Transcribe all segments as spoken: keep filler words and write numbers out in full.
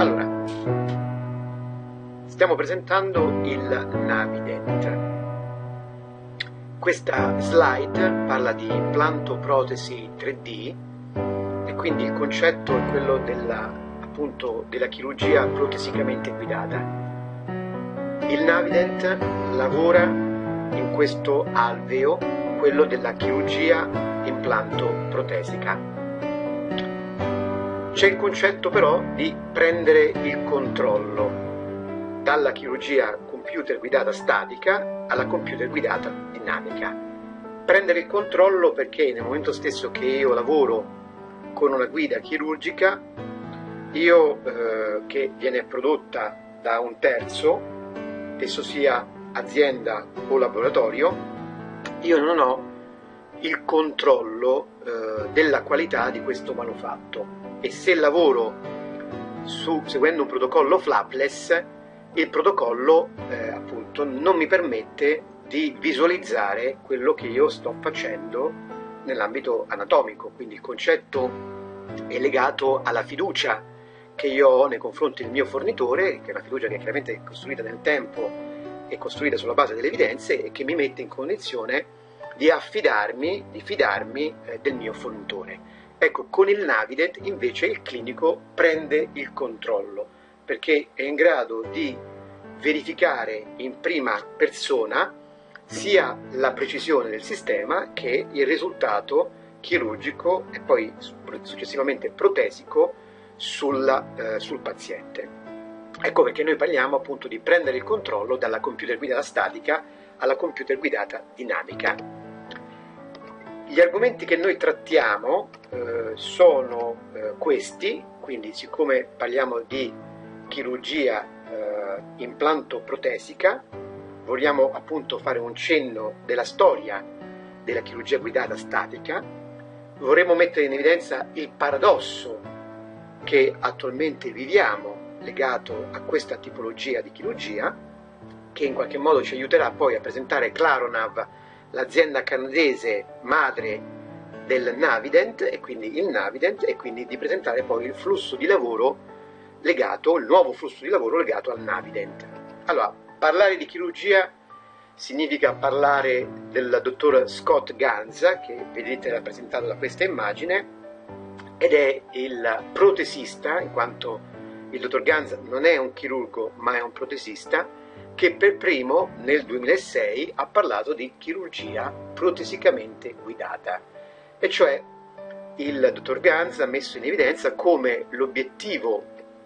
Allora, stiamo presentando il Navident. Questa slide parla di implanto-protesi tre D e quindi il concetto è quello della, appunto, della chirurgia protesicamente guidata. Il Navident lavora in questo alveo, quello della chirurgia implanto-protesica. C'è il concetto però di prendere il controllo dalla chirurgia computer guidata statica alla computer guidata dinamica. Prendere il controllo perché nel momento stesso che io lavoro con una guida chirurgica, io eh, che viene prodotta da un terzo, esso sia azienda o laboratorio, io non ho il controllo eh, della qualità di questo manufatto. E se lavoro su, seguendo un protocollo flapless, il protocollo eh, appunto non mi permette di visualizzare quello che io sto facendo nell'ambito anatomico. Quindi il concetto è legato alla fiducia che io ho nei confronti del mio fornitore, che è una fiducia che chiaramente è costruita nel tempo e costruita sulla base delle evidenze e che mi mette in condizione di affidarmi, di fidarmi eh, del mio fornitore. Ecco, con il Navident invece il clinico prende il controllo perché è in grado di verificare in prima persona sia la precisione del sistema che il risultato chirurgico e poi successivamente protesico sul, eh, sul paziente. Ecco perché noi parliamo appunto di prendere il controllo dalla computer guidata statica alla computer guidata dinamica. Gli argomenti che noi trattiamo eh, sono eh, questi, quindi siccome parliamo di chirurgia eh, implanto-protesica, vogliamo appunto fare un cenno della storia della chirurgia guidata statica, vorremmo mettere in evidenza il paradosso che attualmente viviamo legato a questa tipologia di chirurgia, che in qualche modo ci aiuterà poi a presentare Claronav, l'azienda canadese madre del Navident, e quindi il Navident, e quindi di presentare poi il flusso di lavoro legato, il nuovo flusso di lavoro legato al Navident. Allora, parlare di chirurgia significa parlare del dottor Scott Ganz, che vedete rappresentato da questa immagine, ed è il protesista, in quanto il dottor Ganz non è un chirurgo ma è un protesista, che per primo nel duemilasei ha parlato di chirurgia protesicamente guidata, e cioè il dottor Ganz ha messo in evidenza come l'obiettivo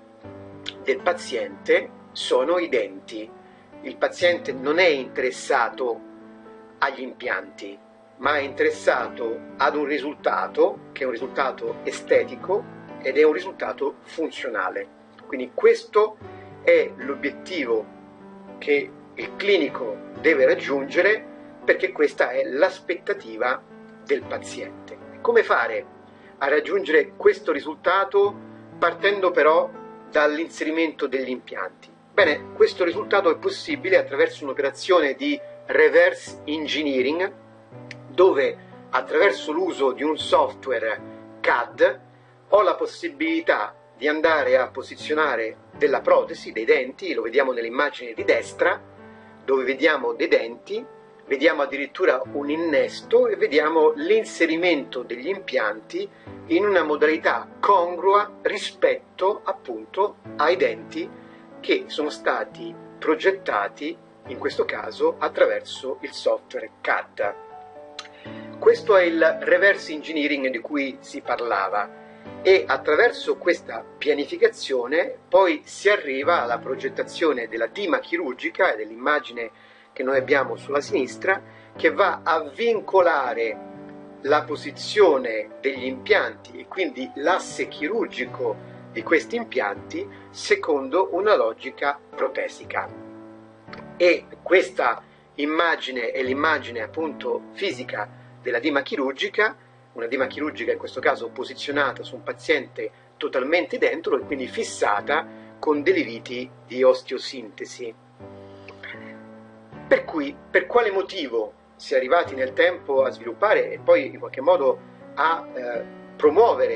del paziente sono i denti. Il paziente non è interessato agli impianti, ma è interessato ad un risultato che è un risultato estetico ed è un risultato funzionale. Quindi questo è l'obiettivo che il clinico deve raggiungere, perché questa è l'aspettativa del paziente. Come fare a raggiungere questo risultato partendo però dall'inserimento degli impianti? Bene, questo risultato è possibile attraverso un'operazione di reverse engineering, dove attraverso l'uso di un software C A D ho la possibilità di andare a posizionare della protesi, dei denti, lo vediamo nell'immagine di destra, dove vediamo dei denti, vediamo addirittura un innesto e vediamo l'inserimento degli impianti in una modalità congrua rispetto appunto ai denti che sono stati progettati, in questo caso attraverso il software C A D. Questo è il reverse engineering di cui si parlava. E attraverso questa pianificazione poi si arriva alla progettazione della dima chirurgica e dell'immagine che noi abbiamo sulla sinistra, che va a vincolare la posizione degli impianti e quindi l'asse chirurgico di questi impianti secondo una logica protesica. E questa immagine è l'immagine appunto fisica della dima chirurgica, una dima chirurgica in questo caso posizionata su un paziente totalmente dentro e quindi fissata con delle viti di osteosintesi. Per cui, per quale motivo si è arrivati nel tempo a sviluppare e poi in qualche modo a eh, promuovere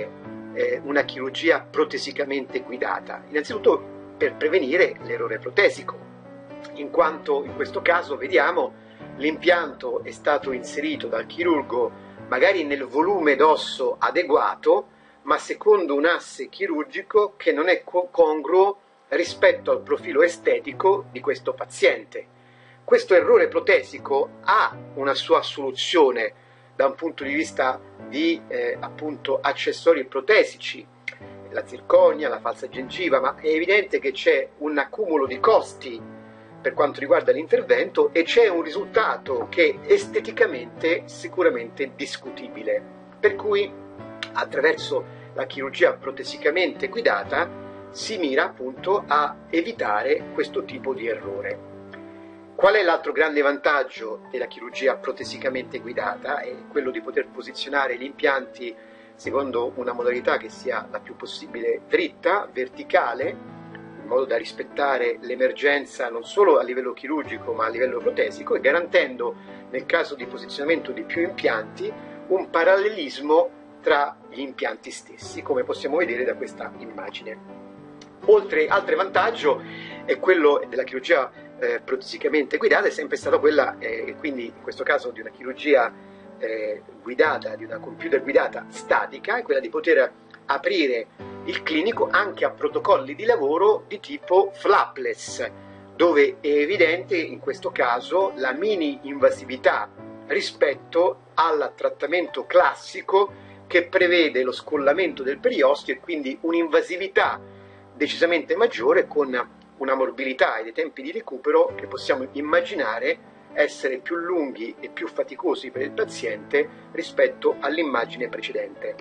eh, una chirurgia protesicamente guidata? Innanzitutto per prevenire l'errore protesico, in quanto in questo caso vediamo l'impianto è stato inserito dal chirurgo magari nel volume d'osso adeguato, ma secondo un asse chirurgico che non è congruo rispetto al profilo estetico di questo paziente. Questo errore protesico ha una sua soluzione da un punto di vista di eh, appunto accessori protesici, la zirconia, la falsa gengiva, ma è evidente che c'è un accumulo di costi per quanto riguarda l'intervento e c'è un risultato che è esteticamente sicuramente discutibile, per cui attraverso la chirurgia protesicamente guidata si mira appunto a evitare questo tipo di errore. Qual è l'altro grande vantaggio della chirurgia protesicamente guidata? È quello di poter posizionare gli impianti secondo una modalità che sia la più possibile dritta, verticale, in modo da rispettare l'emergenza non solo a livello chirurgico ma a livello protesico, e garantendo nel caso di posizionamento di più impianti un parallelismo tra gli impianti stessi, come possiamo vedere da questa immagine. Oltre, altro vantaggio è quello della chirurgia eh, protesicamente guidata, è sempre stata quella, eh, quindi in questo caso di una chirurgia eh, guidata, di una computer guidata statica, è quella di poter aprire il clinico anche a protocolli di lavoro di tipo flapless, dove è evidente in questo caso la mini invasività rispetto al trattamento classico che prevede lo scollamento del periosteo e quindi un'invasività decisamente maggiore, con una morbilità e dei tempi di recupero che possiamo immaginare essere più lunghi e più faticosi per il paziente rispetto all'immagine precedente.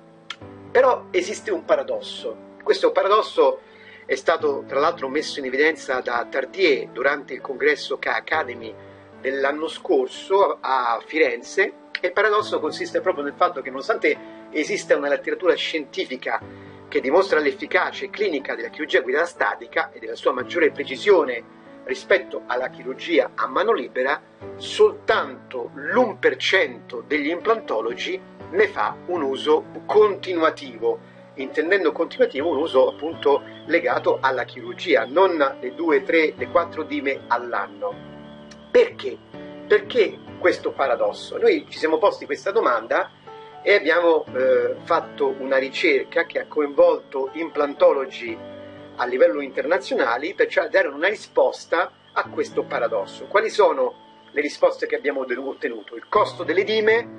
Però esiste un paradosso. Questo paradosso è stato tra l'altro messo in evidenza da Tardieu durante il congresso K-Academy dell'anno scorso a Firenze, e il paradosso consiste proprio nel fatto che, nonostante esista una letteratura scientifica che dimostra l'efficacia clinica della chirurgia guidata statica e della sua maggiore precisione rispetto alla chirurgia a mano libera, soltanto l'uno per cento degli implantologi ne fa un uso continuativo, intendendo continuativo un uso appunto legato alla chirurgia, non le due, tre, le quattro dime all'anno. Perché? Perché questo paradosso? Noi ci siamo posti questa domanda e abbiamo eh, fatto una ricerca che ha coinvolto implantologi a livello internazionale per cioè dare una risposta a questo paradosso. Quali sono le risposte che abbiamo ottenuto? Il costo delle dime,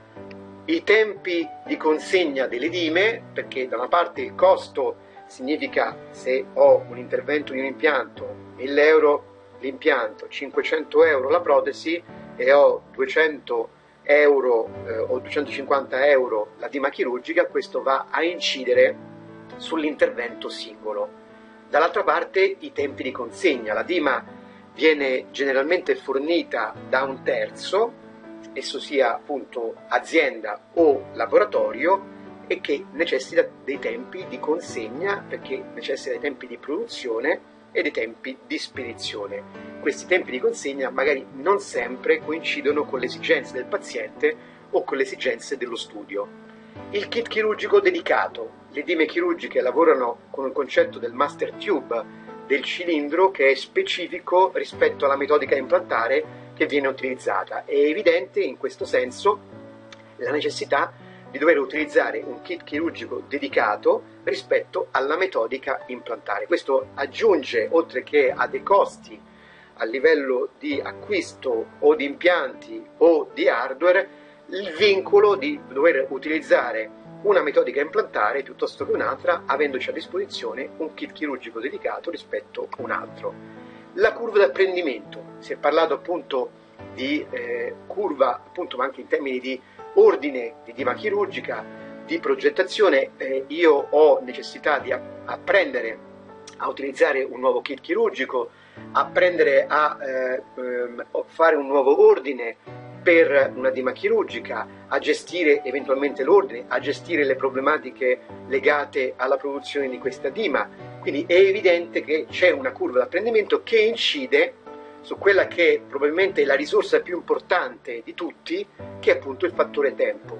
i tempi di consegna delle dime, perché da una parte il costo significa, se ho un intervento di un impianto, mille euro l'impianto, cinquecento euro la protesi e ho duecento euro eh, o duecentocinquanta euro la dima chirurgica, questo va a incidere sull'intervento singolo. Dall'altra parte i tempi di consegna, la dima viene generalmente fornita da un terzo, esso sia appunto azienda o laboratorio, e che necessita dei tempi di consegna perché necessita dei tempi di produzione e dei tempi di spedizione. Questi tempi di consegna magari non sempre coincidono con le esigenze del paziente o con le esigenze dello studio. Il kit chirurgico dedicato. Le dime chirurgiche lavorano con il concetto del master tube, del cilindro che è specifico rispetto alla metodica implantare che viene utilizzata. È evidente in questo senso la necessità di dover utilizzare un kit chirurgico dedicato rispetto alla metodica implantare. Questo aggiunge, oltre che a dei costi a livello di acquisto o di impianti o di hardware, il vincolo di dover utilizzare una metodica implantare piuttosto che un'altra, avendoci a disposizione un kit chirurgico dedicato rispetto a un altro. La curva d'apprendimento, si è parlato appunto di eh, curva, appunto, ma anche in termini di ordine di dima chirurgica, di progettazione. Eh, io ho necessità di apprendere a utilizzare un nuovo kit chirurgico, apprendere a eh, fare un nuovo ordine per una dima chirurgica, a gestire eventualmente l'ordine, a gestire le problematiche legate alla produzione di questa dima. Quindi è evidente che c'è una curva d'apprendimento che incide su quella che probabilmente è la risorsa più importante di tutti, che è appunto il fattore tempo.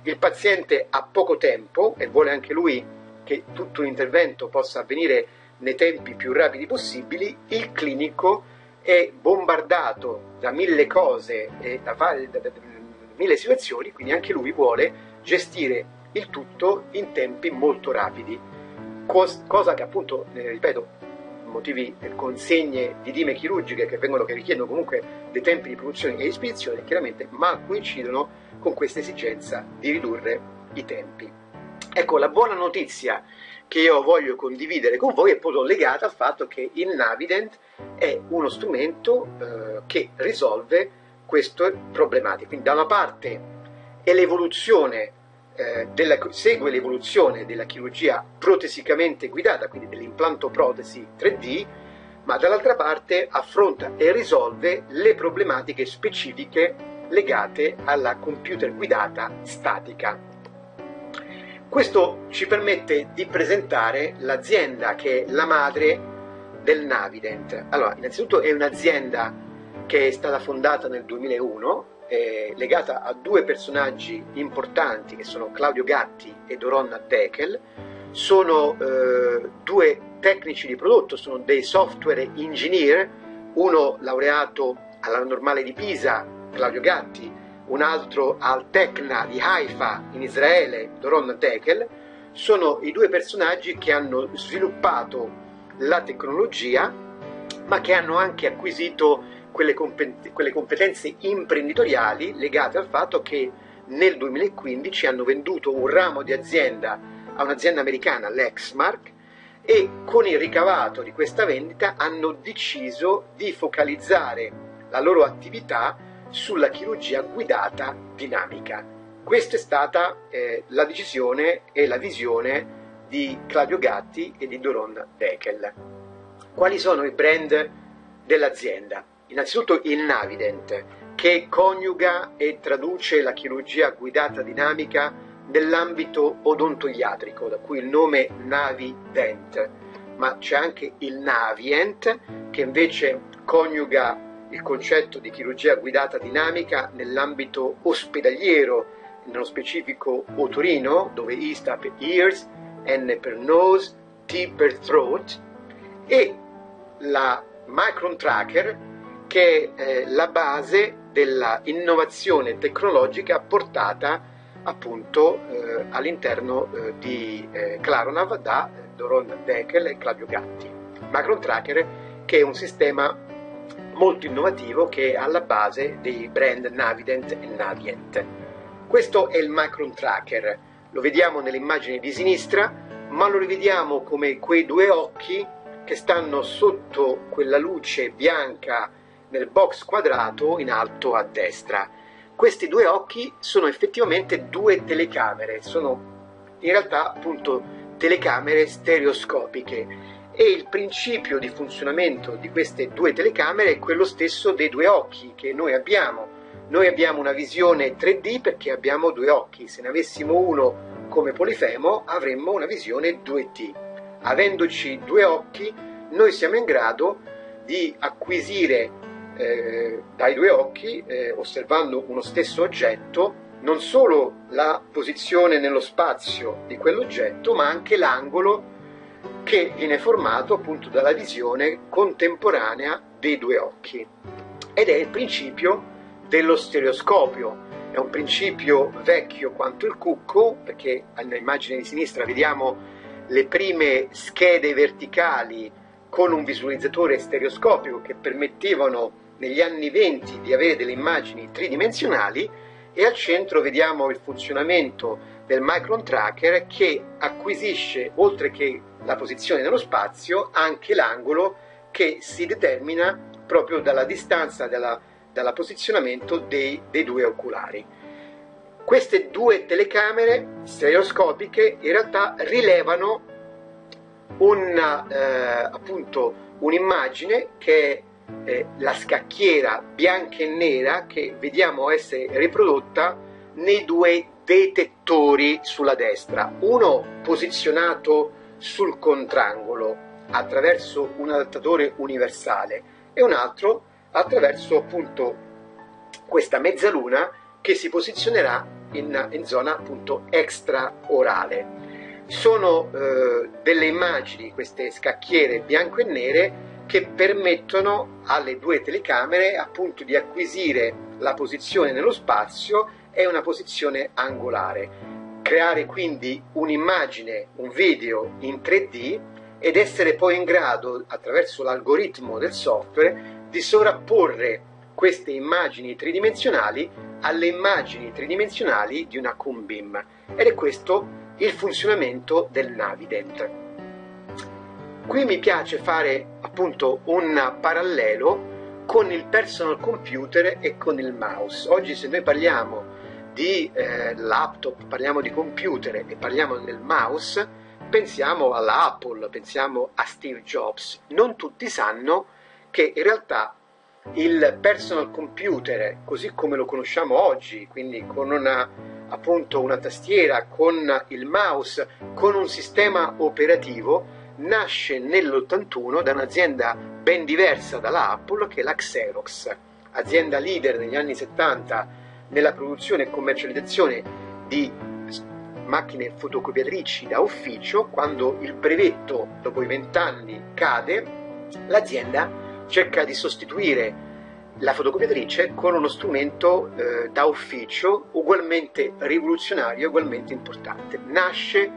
il paziente ha poco tempo e vuole anche lui che tutto l'intervento possa avvenire nei tempi più rapidi possibili, il clinico è bombardato da mille cose e da, da, da, da mille situazioni, quindi anche lui vuole gestire il tutto in tempi molto rapidi, Cos cosa che appunto, eh, ripeto, motivi eh, consegne di dime chirurgiche che vengono che richiedono comunque dei tempi di produzione e di spedizione, chiaramente mal coincidono con questa esigenza di ridurre i tempi. Ecco, la buona notizia che io voglio condividere con voi è proprio legata al fatto che il Navident è uno strumento eh, che risolve queste problematiche. Quindi da una parte è l'evoluzione, eh, segue l'evoluzione della chirurgia protesicamente guidata, quindi dell'implanto protesi tre D, ma dall'altra parte affronta e risolve le problematiche specifiche legate alla computer guidata statica. Questo ci permette di presentare l'azienda che è la madre del Navident. Allora, innanzitutto è un'azienda che è stata fondata nel duemilauno, è legata a due personaggi importanti che sono Claudio Gatti e Doron Deckel. Sono eh, due tecnici di prodotto, sono dei software engineer, uno laureato alla Normale di Pisa, Claudio Gatti, un altro al Tecna di Haifa in Israele, Doron Deckel. Sono i due personaggi che hanno sviluppato la tecnologia, ma che hanno anche acquisito quelle, compet quelle competenze imprenditoriali legate al fatto che nel duemilaquindici hanno venduto un ramo di azienda a un'azienda americana, Lexmark, e con il ricavato di questa vendita hanno deciso di focalizzare la loro attività sulla chirurgia guidata dinamica. Questa è stata eh, la decisione e la visione di Claudio Gatti e di Doron Deckel. Quali sono i brand dell'azienda? Innanzitutto il Navident, che coniuga e traduce la chirurgia guidata dinamica nell'ambito odontoiatrico, da cui il nome Navident, ma c'è anche il Navient, che invece coniuga il concetto di chirurgia guidata dinamica nell'ambito ospedaliero, nello specifico otorino, dove I sta per ears, N per nose, T per throat, e la Micron Tracker, che è eh, la base della innovazione tecnologica portata appunto eh, all'interno eh, di eh, Claronav da Doron Deckel e Claudio Gatti. Micron Tracker, che è un sistema molto innovativo che è alla base dei brand Navident e Navient. Questo è il Micron Tracker, lo vediamo nell'immagine di sinistra, ma lo rivediamo come quei due occhi che stanno sotto quella luce bianca nel box quadrato in alto a destra. Questi due occhi sono effettivamente due telecamere, sono in realtà appunto telecamere stereoscopiche. E il principio di funzionamento di queste due telecamere è quello stesso dei due occhi che noi abbiamo. Noi abbiamo una visione tre D perché abbiamo due occhi. Se ne avessimo uno come polifemo avremmo una visione due D. Avendoci due occhi, noi siamo in grado di acquisire eh, dai due occhi, eh, osservando uno stesso oggetto, non solo la posizione nello spazio di quell'oggetto, ma anche l'angolo che viene formato appunto dalla visione contemporanea dei due occhi. Ed è il principio dello stereoscopio. È un principio vecchio quanto il cucco, perché nell'immagine di sinistra vediamo le prime schede verticali con un visualizzatore stereoscopico che permettevano negli anni venti di avere delle immagini tridimensionali, e al centro vediamo il funzionamento del Micron Tracker, che acquisisce, oltre che la posizione nello spazio, anche l'angolo che si determina proprio dalla distanza dalla, dalla posizionamento dei, dei due oculari. Queste due telecamere stereoscopiche in realtà rilevano una, eh, appunto un'immagine che è eh, la scacchiera bianca e nera che vediamo essere riprodotta nei due detettori sulla destra, uno posizionato sul contrangolo attraverso un adattatore universale e un altro attraverso appunto questa mezzaluna che si posizionerà in, in zona appunto extraorale. Sono eh, delle immagini, queste scacchiere bianco e nere, che permettono alle due telecamere appunto di acquisire la posizione nello spazio e una posizione angolare, creare quindi un'immagine, un video in tre D ed essere poi in grado, attraverso l'algoritmo del software, di sovrapporre queste immagini tridimensionali alle immagini tridimensionali di una Coombeam. Ed è questo il funzionamento del Navident. Qui mi piace fare appunto un parallelo con il personal computer e con il mouse. Oggi, se noi parliamo di eh, laptop, parliamo di computer e parliamo del mouse, pensiamo alla Apple, pensiamo a Steve Jobs. Non tutti sanno che in realtà il personal computer, così come lo conosciamo oggi, quindi con una appunto una tastiera, con il mouse, con un sistema operativo, nasce nell'ottantuno da un'azienda ben diversa dalla Apple, che è la Xerox, azienda leader negli anni settanta nella produzione e commercializzazione di macchine fotocopiatrici da ufficio. Quando il brevetto dopo i vent'anni cade, l'azienda cerca di sostituire la fotocopiatrice con uno strumento eh, da ufficio ugualmente rivoluzionario, ugualmente importante. Nasce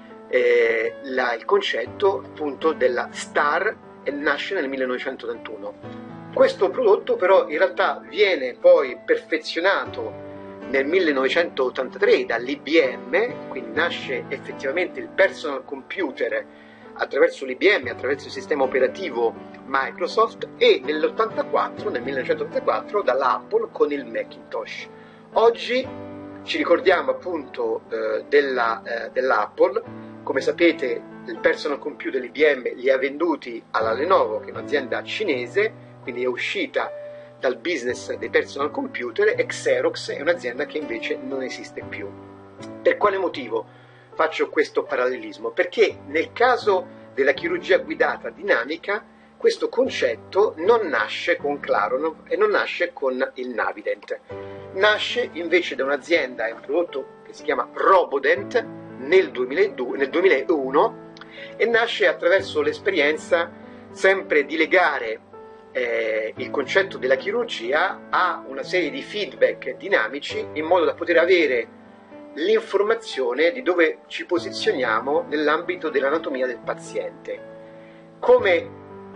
eh, la, il concetto appunto della Star e nasce nel millenovecentottantuno. Questo prodotto però in realtà viene poi perfezionato nel millenovecentottantatré dall'I B M, quindi nasce effettivamente il personal computer attraverso l'I B M, attraverso il sistema operativo Microsoft, e nell'ottantaquattro, nel millenovecentottantaquattro, dall'Apple con il Macintosh. Oggi ci ricordiamo appunto eh, della, eh, dell'Apple. Come sapete, il personal computer l'I B M li ha venduti alla Lenovo, che è un'azienda cinese, quindi è uscita dal business dei personal computer, e Xerox è un'azienda che invece non esiste più. Per quale motivo faccio questo parallelismo? Perché nel caso della chirurgia guidata dinamica questo concetto non nasce con Claro e non nasce con il Navident. Nasce invece da un'azienda, è un prodotto che si chiama Robodent nel, duemiladue, nel duemilauno, e nasce attraverso l'esperienza sempre di legare eh, il concetto della chirurgia a una serie di feedback dinamici, in modo da poter avere l'informazione di dove ci posizioniamo nell'ambito dell'anatomia del paziente. Come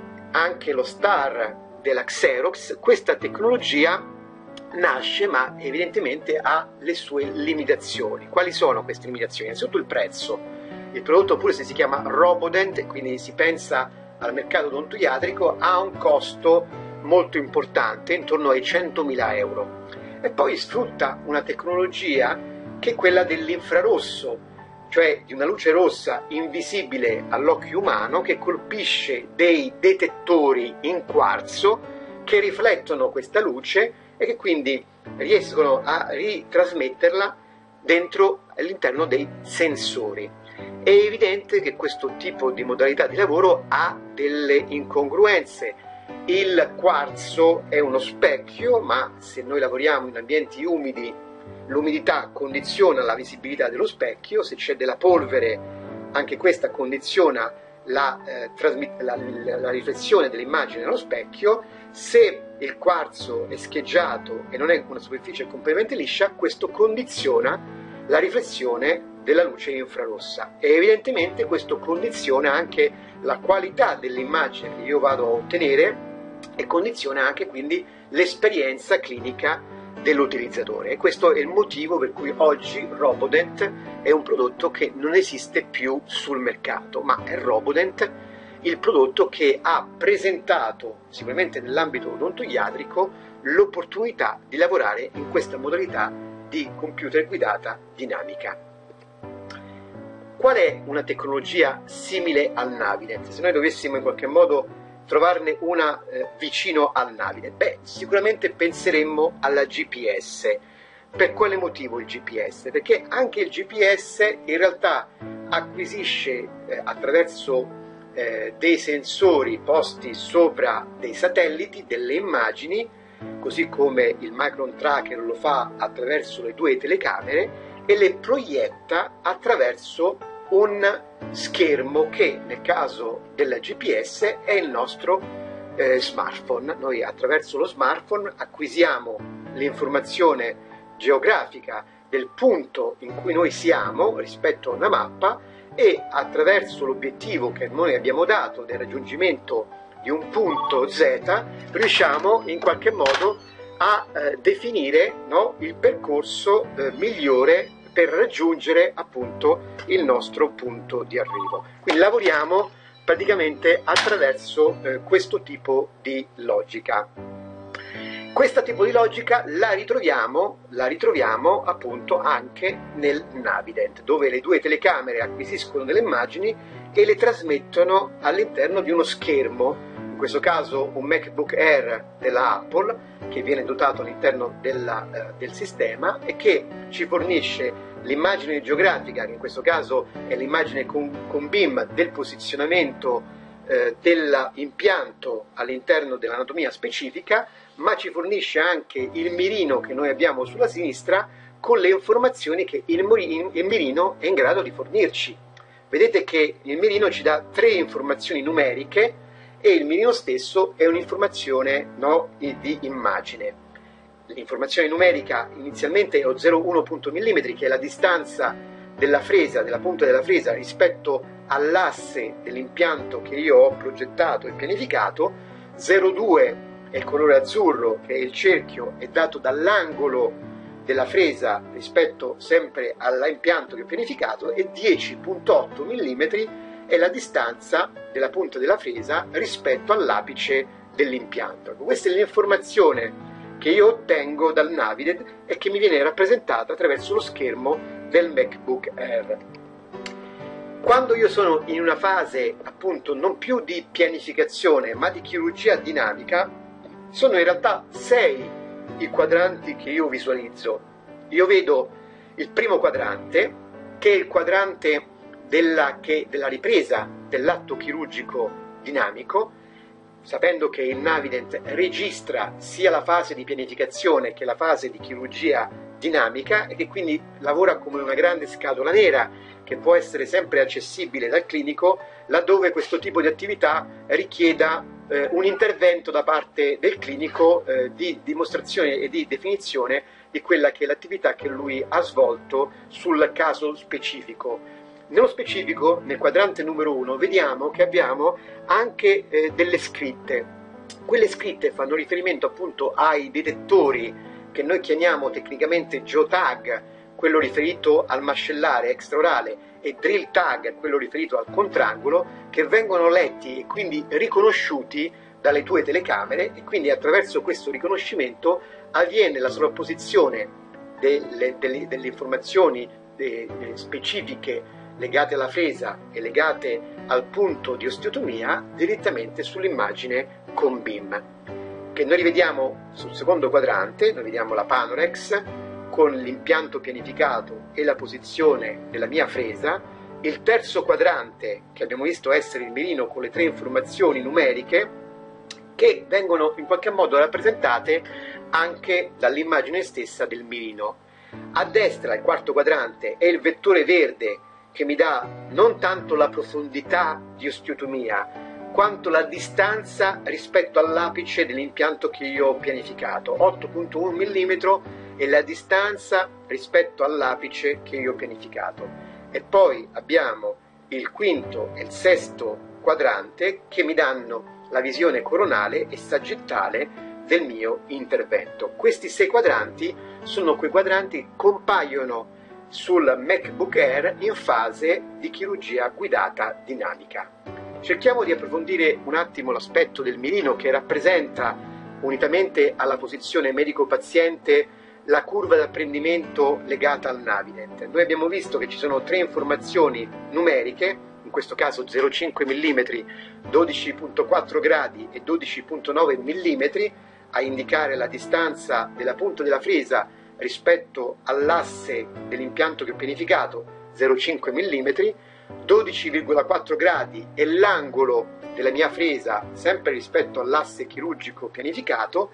anche lo Star della Xerox, questa tecnologia nasce, ma evidentemente ha le sue limitazioni. Quali sono queste limitazioni? Innanzitutto il prezzo. Il prodotto, pure se si chiama Robodent, quindi si pensa al mercato odontoiatrico, ha un costo molto importante, intorno ai centomila euro. E poi sfrutta una tecnologia che è quella dell'infrarosso, cioè di una luce rossa invisibile all'occhio umano, che colpisce dei detettori in quarzo che riflettono questa luce e che quindi riescono a ritrasmetterla dentro all'interno dei sensori. È evidente che questo tipo di modalità di lavoro ha delle incongruenze. Il quarzo è uno specchio, ma se noi lavoriamo in ambienti umidi, l'umidità condiziona la visibilità dello specchio. Se c'è della polvere, anche questa condiziona la, eh, la, la, la riflessione dell'immagine nello specchio. Se il quarzo è scheggiato e non è una superficie completamente liscia, questo condiziona la riflessione della luce infrarossa, e evidentemente questo condiziona anche la qualità dell'immagine che io vado a ottenere e condiziona anche quindi l'esperienza clinica dell'utilizzatore. E questo è il motivo per cui oggi Robodent è un prodotto che non esiste più sul mercato, ma è Robodent il prodotto che ha presentato, sicuramente nell'ambito odontoiatrico, l'opportunità di lavorare in questa modalità di computer guidata dinamica. Qual è una tecnologia simile al Navident? Se noi dovessimo in qualche modo trovarne una eh, vicino al Navident, beh, sicuramente penseremmo alla G P S. Per quale motivo il G P S? Perché anche il G P S in realtà acquisisce eh, attraverso eh, dei sensori posti sopra dei satelliti delle immagini così come il Micron Tracker lo fa attraverso le due telecamere, e le proietta attraverso un schermo che nel caso del G P S è il nostro eh, smartphone. Noi attraverso lo smartphone acquisiamo l'informazione geografica del punto in cui noi siamo rispetto a una mappa, e attraverso l'obiettivo che noi abbiamo dato del raggiungimento di un punto Z riusciamo in qualche modo a eh, definire, no, il percorso eh, migliore per raggiungere appunto il nostro punto di arrivo. Quindi lavoriamo praticamente attraverso eh, questo tipo di logica. Questo tipo di logica la ritroviamo, la ritroviamo appunto anche nel Navident, dove le due telecamere acquisiscono delle immagini e le trasmettono all'interno di uno schermo, in questo caso un MacBook Air della Apple, che viene dotato all'interno della, eh, del sistema, e che ci fornisce l'immagine geografica, che in questo caso è l'immagine con, con beam del posizionamento eh, dell'impianto all'interno dell'anatomia specifica, ma ci fornisce anche il mirino che noi abbiamo sulla sinistra con le informazioni che il, il mirino è in grado di fornirci. Vedete che il mirino ci dà tre informazioni numeriche e il mirino stesso è un'informazione, no, di immagine. L'informazione numerica inizialmente è lo zero virgola uno punto millimetri, che è la distanza della fresa, della punta della fresa rispetto all'asse dell'impianto che io ho progettato e pianificato. zero virgola due è il colore azzurro, che è il cerchio, è dato dall'angolo della fresa rispetto sempre all'impianto che ho pianificato, e dieci virgola otto millimetri è la distanza della punta della fresa rispetto all'apice dell'impianto. Questa è l'informazione che io ottengo dal Navident e che mi viene rappresentata attraverso lo schermo del MacBook Air. Quando io sono in una fase appunto non più di pianificazione ma di chirurgia dinamica, sono in realtà sei i quadranti che io visualizzo. Io vedo il primo quadrante, che è il quadrante della, che, della ripresa dell'atto chirurgico dinamico, sapendo che il Navident registra sia la fase di pianificazione che la fase di chirurgia dinamica, e che quindi lavora come una grande scatola nera che può essere sempre accessibile dal clinico laddove questo tipo di attività richieda eh, un intervento da parte del clinico eh, di dimostrazione e di definizione di quella che è l'attività che lui ha svolto sul caso specifico. Nello specifico, nel quadrante numero uno, vediamo che abbiamo anche eh, delle scritte. Quelle scritte fanno riferimento appunto ai detettori che noi chiamiamo tecnicamente geotag, quello riferito al mascellare extraorale, e drill tag, quello riferito al contrangolo, che vengono letti e quindi riconosciuti dalle tue telecamere, e quindi attraverso questo riconoscimento avviene la sovrapposizione delle, delle, delle informazioni de, de specifiche legate alla fresa e legate al punto di osteotomia direttamente sull'immagine con beam, che noi rivediamo sul secondo quadrante. Noi vediamo la Panorex con l'impianto pianificato e la posizione della mia fresa. Il terzo quadrante, che abbiamo visto essere il mirino con le tre informazioni numeriche, che vengono in qualche modo rappresentate anche dall'immagine stessa del mirino. A destra, il quarto quadrante, è il vettore verde, che mi dà non tanto la profondità di osteotomia quanto la distanza rispetto all'apice dell'impianto che io ho pianificato. otto virgola uno millimetri è la distanza rispetto all'apice che io ho pianificato. E poi abbiamo il quinto e il sesto quadrante, che mi danno la visione coronale e sagittale del mio intervento. Questi sei quadranti sono quei quadranti che compaiono sul MacBook Air in fase di chirurgia guidata dinamica. Cerchiamo di approfondire un attimo l'aspetto del mirino, che rappresenta, unitamente alla posizione medico-paziente, la curva d'apprendimento legata al Navident. Noi abbiamo visto che ci sono tre informazioni numeriche, in questo caso zero virgola cinque millimetri, dodici virgola quattro gradi e dodici virgola nove millimetri, a indicare la distanza della punta della fresa rispetto all'asse dell'impianto che ho pianificato, zero virgola cinque millimetri, dodici virgola quattro gradi è l'angolo della mia fresa sempre rispetto all'asse chirurgico pianificato,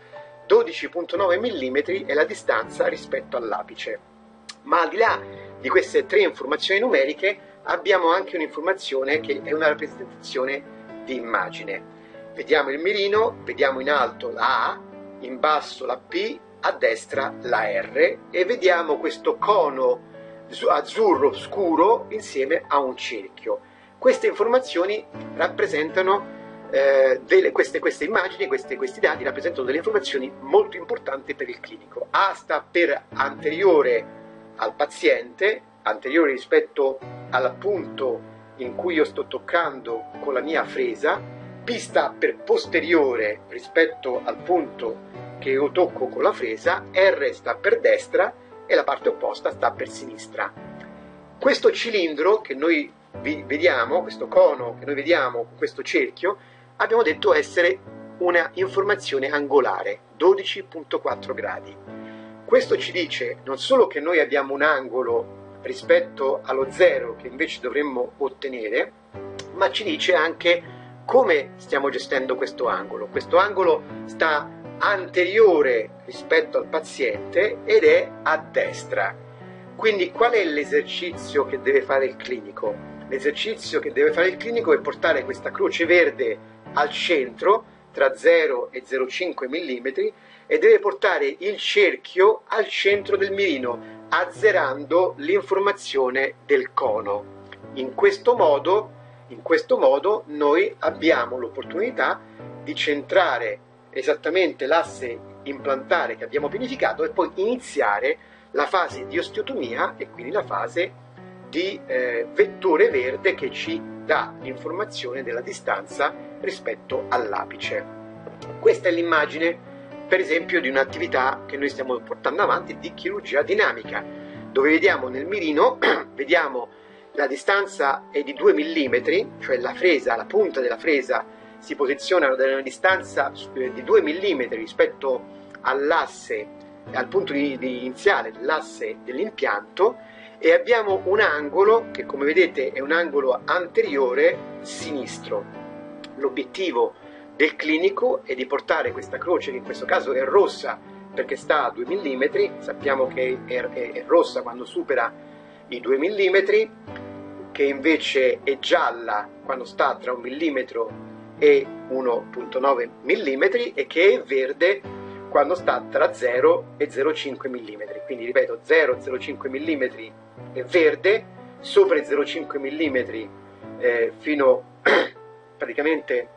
dodici virgola nove millimetri è la distanza rispetto all'apice. Ma al di là di queste tre informazioni numeriche abbiamo anche un'informazione che è una rappresentazione di immagine. Vediamo il mirino, vediamo in alto la A, in basso la P, a destra la R e vediamo questo cono azzurro scuro insieme a un cerchio. Queste informazioni rappresentano eh, delle, queste, queste immagini, queste, questi dati rappresentano delle informazioni molto importanti per il clinico. A sta per anteriore al paziente, anteriore rispetto al punto in cui io sto toccando con la mia fresa, P sta per posteriore rispetto al punto che io tocco con la fresa, R sta per destra e la parte opposta sta per sinistra. Questo cilindro che noi vediamo, questo cono che noi vediamo con questo cerchio, abbiamo detto essere una informazione angolare, dodici virgola quattro gradi. Questo ci dice non solo che noi abbiamo un angolo rispetto allo zero che invece dovremmo ottenere, ma ci dice anche come stiamo gestendo questo angolo. Questo angolo sta anteriore rispetto al paziente ed è a destra. Quindi qual è l'esercizio che deve fare il clinico? L'esercizio che deve fare il clinico è portare questa croce verde al centro tra zero e zero virgola cinque millimetri e deve portare il cerchio al centro del mirino, azzerando l'informazione del cono. In questo modo, in questo modo noi abbiamo l'opportunità di centrare esattamente l'asse implantare che abbiamo pianificato e poi iniziare la fase di osteotomia e quindi la fase di eh, vettore verde che ci dà l'informazione della distanza rispetto all'apice. Questa è l'immagine, per esempio, di un'attività che noi stiamo portando avanti di chirurgia dinamica, dove vediamo nel mirino, vediamo la distanza è di due millimetri, cioè la fresa, la punta della fresa si posiziona ad una distanza di due millimetri rispetto all'asse, al punto di, di iniziale dell'asse dell'impianto, e abbiamo un angolo che, come vedete, è un angolo anteriore sinistro. L'obiettivo del clinico è di portare questa croce, che in questo caso è rossa perché sta a due millimetri, sappiamo che è, è, è rossa quando supera i due millimetri, che invece è gialla quando sta tra un millimetro e uno virgola nove millimetri e che è verde quando sta tra zero e zero virgola cinque millimetri. Quindi ripeto, zero e zero virgola cinque millimetri è verde, sopra i zero virgola cinque millimetri eh, fino praticamente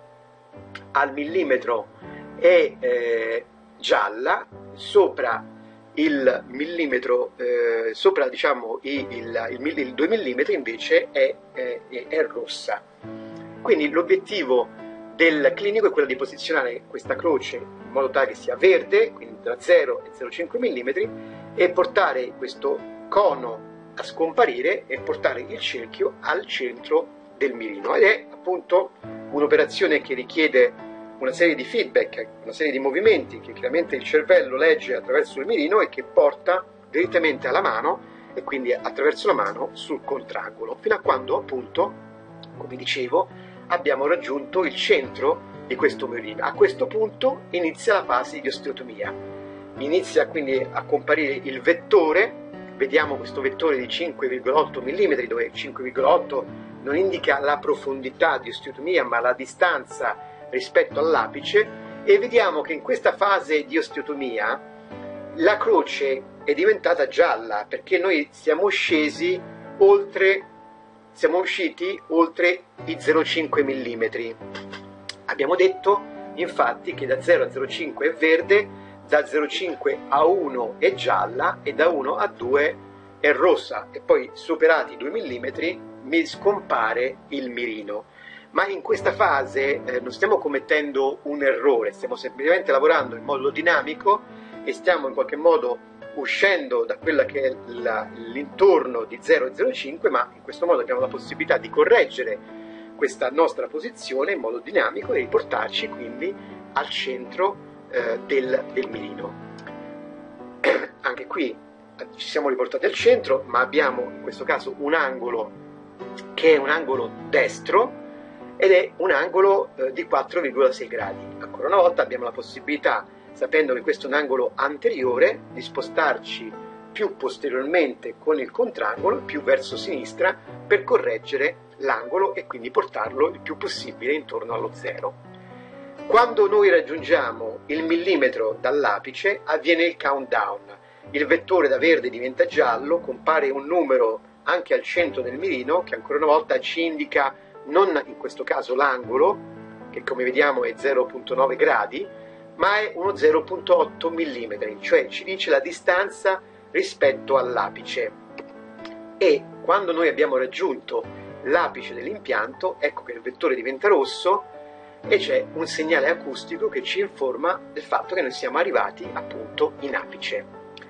al millimetro è eh, gialla, sopra il millimetro, eh, sopra diciamo il, il, il, il due millimetri invece è, è, è rossa. Quindi l'obiettivo del clinico è quello di posizionare questa croce in modo tale che sia verde, quindi tra zero e zero virgola cinque millimetri, e portare questo cono a scomparire e portare il cerchio al centro del mirino. Ed è appunto un'operazione che richiede una serie di feedback, una serie di movimenti che chiaramente il cervello legge attraverso il mirino e che porta direttamente alla mano e quindi attraverso la mano sul contrangolo, fino a quando appunto, come dicevo, abbiamo raggiunto il centro di questo mirino. A questo punto inizia la fase di osteotomia. Inizia quindi a comparire il vettore, vediamo questo vettore di cinque virgola otto millimetri, dove cinque virgola otto non indica la profondità di osteotomia ma la distanza rispetto all'apice, e vediamo che in questa fase di osteotomia la croce è diventata gialla perché noi siamo scesi oltre, siamo usciti oltre i zero virgola cinque millimetri. Abbiamo detto infatti che da zero a zero virgola cinque è verde, da zero virgola cinque a uno è gialla e da uno a due è rossa, e poi superati i due millimetri mi scompare il mirino. Ma in questa fase eh, non stiamo commettendo un errore, stiamo semplicemente lavorando in modo dinamico e stiamo in qualche modo uscendo da quella che è l'intorno di zero e zero virgola cinque, ma in questo modo abbiamo la possibilità di correggere questa nostra posizione in modo dinamico e riportarci quindi al centro eh, del, del mirino. Anche qui ci siamo riportati al centro, ma abbiamo in questo caso un angolo che è un angolo destro ed è un angolo eh, di quattro virgola sei gradi. Ancora una volta abbiamo la possibilità sapendo che questo è un angolo anteriore, di spostarci più posteriormente con il contrangolo, più verso sinistra, per correggere l'angolo e quindi portarlo il più possibile intorno allo zero. Quando noi raggiungiamo il millimetro dall'apice avviene il countdown, il vettore da verde diventa giallo, compare un numero anche al centro del mirino che ancora una volta ci indica non in questo caso l'angolo, che come vediamo è zero virgola nove gradi, ma è uno zero virgola otto millimetri, cioè ci dice la distanza rispetto all'apice. E quando noi abbiamo raggiunto l'apice dell'impianto, ecco che il vettore diventa rosso e c'è un segnale acustico che ci informa del fatto che noi siamo arrivati appunto in apice.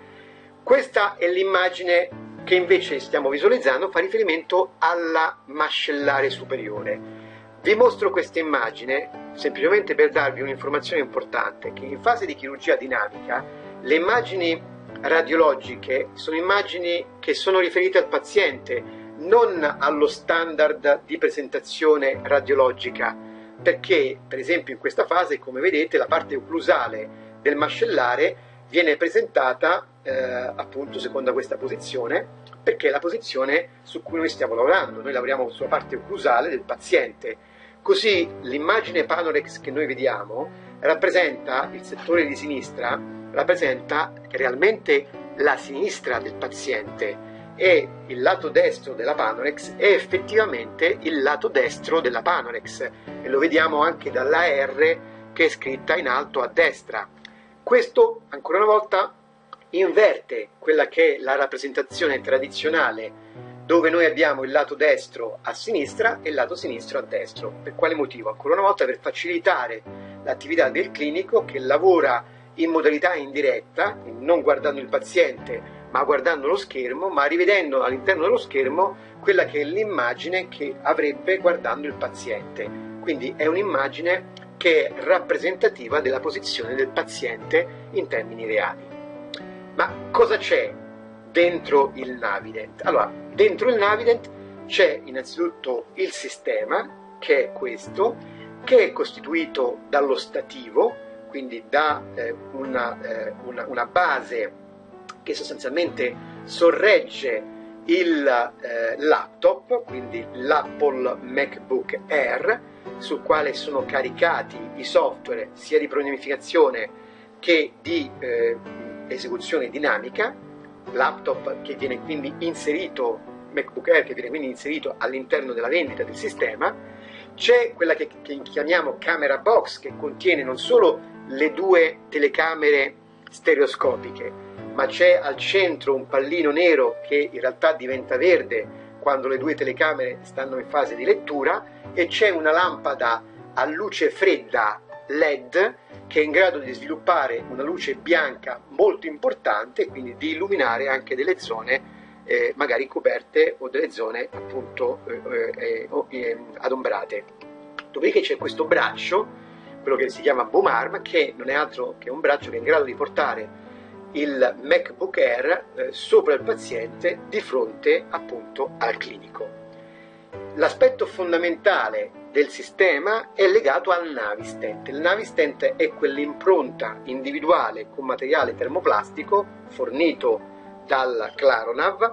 Questa è l'immagine che invece stiamo visualizzando, fa riferimento alla mascellare superiore. Vi mostro questa immagine semplicemente per darvi un'informazione importante, che in fase di chirurgia dinamica le immagini radiologiche sono immagini che sono riferite al paziente, non allo standard di presentazione radiologica, perché per esempio in questa fase, come vedete, la parte occlusale del mascellare viene presentata eh, appunto secondo questa posizione, perché è la posizione su cui noi stiamo lavorando. Noi lavoriamo sulla parte occlusale del paziente. Così l'immagine Panorex che noi vediamo rappresenta il settore di sinistra, rappresenta realmente la sinistra del paziente, e il lato destro della Panorex è effettivamente il lato destro della Panorex, e lo vediamo anche dalla R che è scritta in alto a destra. Questo ancora una volta inverte quella che è la rappresentazione tradizionale, dove noi abbiamo il lato destro a sinistra e il lato sinistro a destro. Per quale motivo? Ancora una volta per facilitare l'attività del clinico, che lavora in modalità indiretta, non guardando il paziente ma guardando lo schermo, ma rivedendo all'interno dello schermo quella che è l'immagine che avrebbe guardando il paziente. Quindi è un'immagine che è rappresentativa della posizione del paziente in termini reali. Ma cosa c'è dentro il Navident? Allora, dentro il Navident c'è innanzitutto il sistema, che è questo, che è costituito dallo stativo, quindi da eh, una, eh, una, una base che sostanzialmente sorregge il eh, laptop, quindi l'Apple MacBook Air, sul quale sono caricati i software sia di pianificazione che di eh, esecuzione dinamica, laptop che viene quindi inserito, MacBook Air che viene quindi inserito all'interno della vendita del sistema. C'è quella che, che chiamiamo camera box, che contiene non solo le due telecamere stereoscopiche, ma c'è al centro un pallino nero che in realtà diventa verde quando le due telecamere stanno in fase di lettura, e c'è una lampada a luce fredda L E D che è in grado di sviluppare una luce bianca molto importante, quindi di illuminare anche delle zone eh, magari coperte o delle zone appunto eh, eh, adombrate. Dopodiché c'è questo braccio, quello che si chiama Boom Arm, che non è altro che un braccio che è in grado di portare il MacBook Air eh, sopra il paziente di fronte appunto al clinico. L'aspetto fondamentale del sistema è legato al Navistent. Il Navistent è quell'impronta individuale con materiale termoplastico fornito dalla Claronav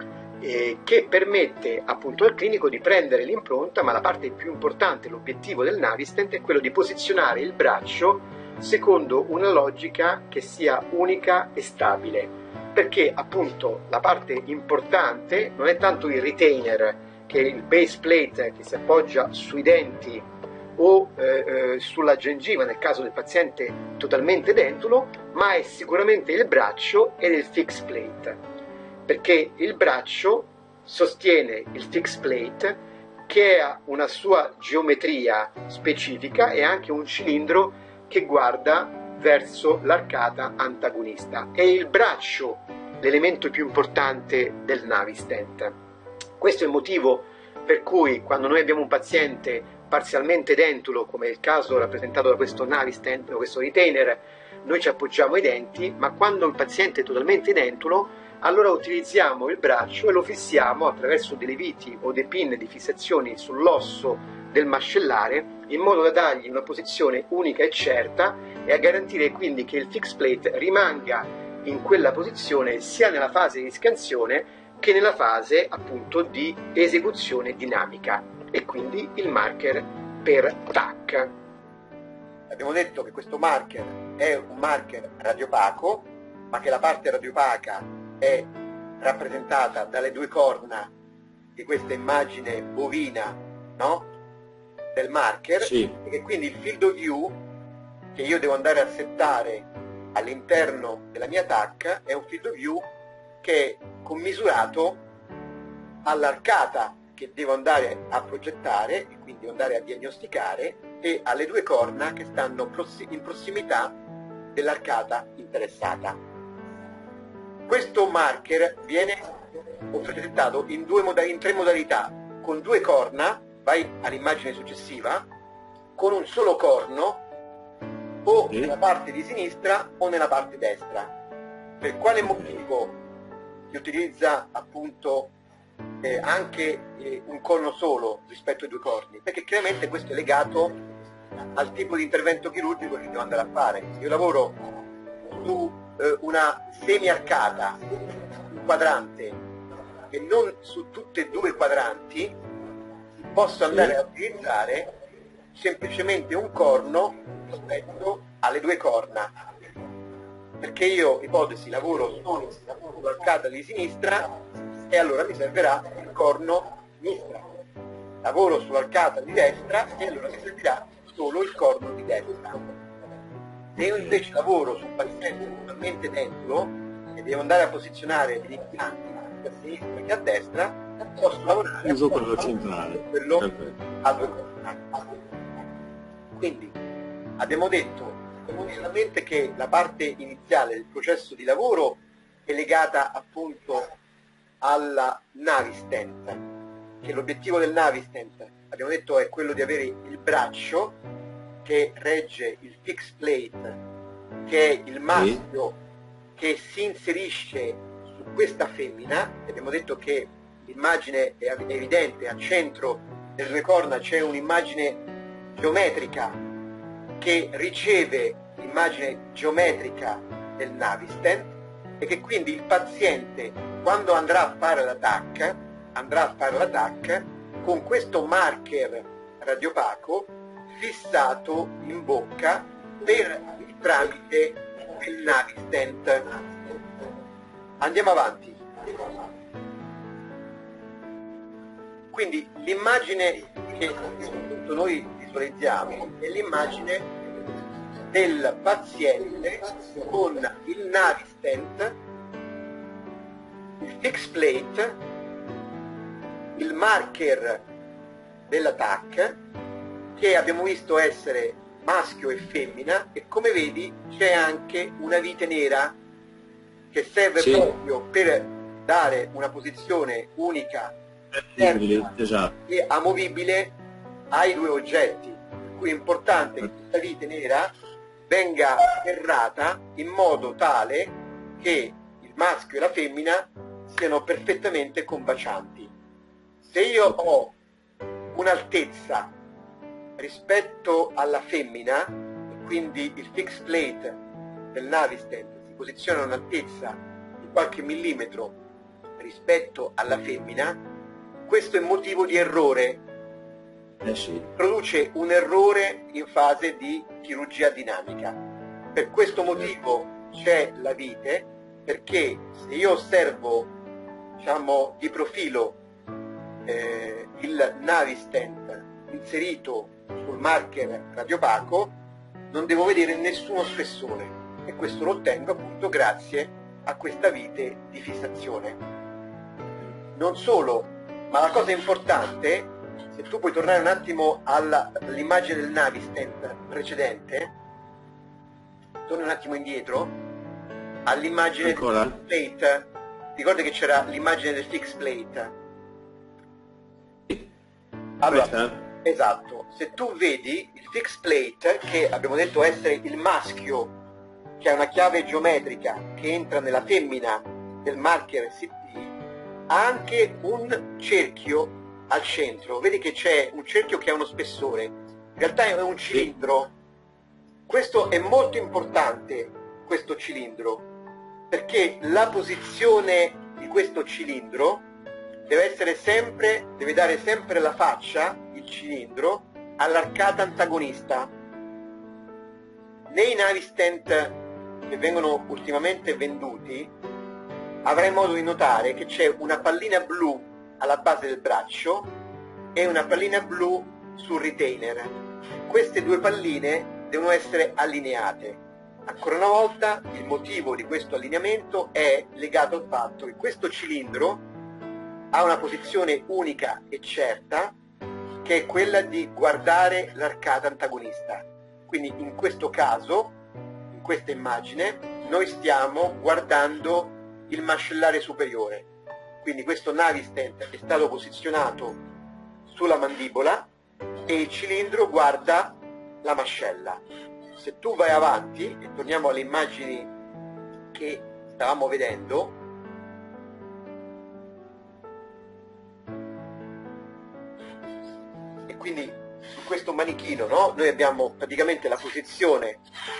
eh, che permette appunto al clinico di prendere l'impronta, ma la parte più importante, l'obiettivo del Navistent è quello di posizionare il braccio secondo una logica che sia unica e stabile, perché appunto la parte importante non è tanto il retainer, che è il base plate che si appoggia sui denti o eh, eh, sulla gengiva nel caso del paziente totalmente dentulo, ma è sicuramente il braccio ed il fix plate, perché il braccio sostiene il fix plate che ha una sua geometria specifica e anche un cilindro che guarda verso l'arcata antagonista. È il braccio l'elemento più importante del Navistent. Questo è il motivo per cui quando noi abbiamo un paziente parzialmente dentulo, come è il caso rappresentato da questo Navistent o questo retainer, noi ci appoggiamo ai denti, ma quando il paziente è totalmente dentulo, allora utilizziamo il braccio e lo fissiamo attraverso delle viti o dei pin di fissazione sull'osso del mascellare, in modo da dargli una posizione unica e certa e a garantire quindi che il fixed plate rimanga in quella posizione sia nella fase di scansione che nella fase appunto di esecuzione dinamica, e quindi il marker per T A C. Abbiamo detto che questo marker è un marker radiopaco, ma che la parte radiopaca è rappresentata dalle due corna di questa immagine bovina, no? Del marker, sì. E che quindi il field of view che io devo andare a settare all'interno della mia T A C è un field of view che è commisurato all'arcata che devo andare a progettare e quindi andare a diagnosticare, e alle due corna che stanno in prossimità dell'arcata interessata. Questo marker viene presentato in, due moda in tre modalità: con due corna, vai all'immagine successiva, con un solo corno, o sì. nella parte di sinistra o nella parte destra. Per quale motivo si utilizza appunto eh, anche eh, un corno solo rispetto ai due corni? Perché chiaramente questo è legato al tipo di intervento chirurgico che devo andare a fare. Se io lavoro su eh, una semi-arcata, un quadrante, e non su tutte e due i quadranti, posso andare a utilizzare semplicemente un corno rispetto alle due corna, perché io, ipotesi, lavoro solo sull'arcata di sinistra e allora mi servirà il corno sinistra, lavoro sull'arcata di destra e allora mi servirà solo il corno di destra. Se io invece lavoro su un paziente totalmente dentro e devo andare a posizionare gli impianti sia a sinistra che a destra, posso lavorare uso quello centrale, quello a due corna. Quindi abbiamo detto inizialmente che la parte iniziale del processo di lavoro è legata appunto alla Navistent, che l'obiettivo del Navistent, abbiamo detto, è quello di avere il braccio che regge il fixed plate, che è il maschio che si inserisce su questa femmina. Abbiamo detto che l'immagine è evidente, al centro delle due corna c'è un'immagine geometrica che riceve l'immagine geometrica del Navistent, e che quindi il paziente, quando andrà a fare la T A C, andrà a fare la T A C con questo marker radiopaco fissato in bocca per il tramite del Navistent. Andiamo avanti. Quindi l'immagine che noi visualizziamo è l'immagine del paziente con il Navistent, il fixed plate, il marker della T A C, che abbiamo visto essere maschio e femmina, e come vedi c'è anche una vite nera che serve sì. proprio per dare una posizione unica esatto. e amovibile ai due oggetti, per cui è importante che questa vite nera venga serrata in modo tale che il maschio e la femmina siano perfettamente combacianti. Se io ho un'altezza rispetto alla femmina, e quindi il fixed plate del Navistent si posiziona a un'altezza di qualche millimetro rispetto alla femmina, questo è motivo di errore. Eh sì. Produce un errore in fase di chirurgia dinamica. Per questo motivo c'è la vite, perché se io osservo, diciamo, di profilo eh, il Navistent inserito sul marker radiopaco, non devo vedere nessuno spessore, e questo lo ottengo appunto grazie a questa vite di fissazione. Non solo, ma la cosa importante, se tu puoi tornare un attimo all'immagine del Navistent precedente, torna un attimo indietro, all'immagine del fixed plate, ricordi che c'era l'immagine del fixed plate? Allora, esatto, se tu vedi il fixed plate, che abbiamo detto essere il maschio, che ha una chiave geometrica che entra nella femmina del marker C T, ha anche un cerchio al centro, vedi che c'è un cerchio che ha uno spessore, in realtà è un cilindro. Questo è molto importante, questo cilindro, perché la posizione di questo cilindro deve essere sempre, deve dare sempre la faccia, il cilindro, all'arcata antagonista. Nei Navistent che vengono ultimamente venduti avrai modo di notare che c'è una pallina blu alla base del braccio e una pallina blu sul retainer. Queste due palline devono essere allineate. Ancora una volta il motivo di questo allineamento è legato al fatto che questo cilindro ha una posizione unica e certa, che è quella di guardare l'arcata antagonista. Quindi in questo caso, in questa immagine, noi stiamo guardando il mascellare superiore. Quindi questo Navistent è stato posizionato sulla mandibola e il cilindro guarda la mascella. Se tu vai avanti, e torniamo alle immagini che stavamo vedendo, e quindi su questo manichino, no? Noi abbiamo praticamente la posizione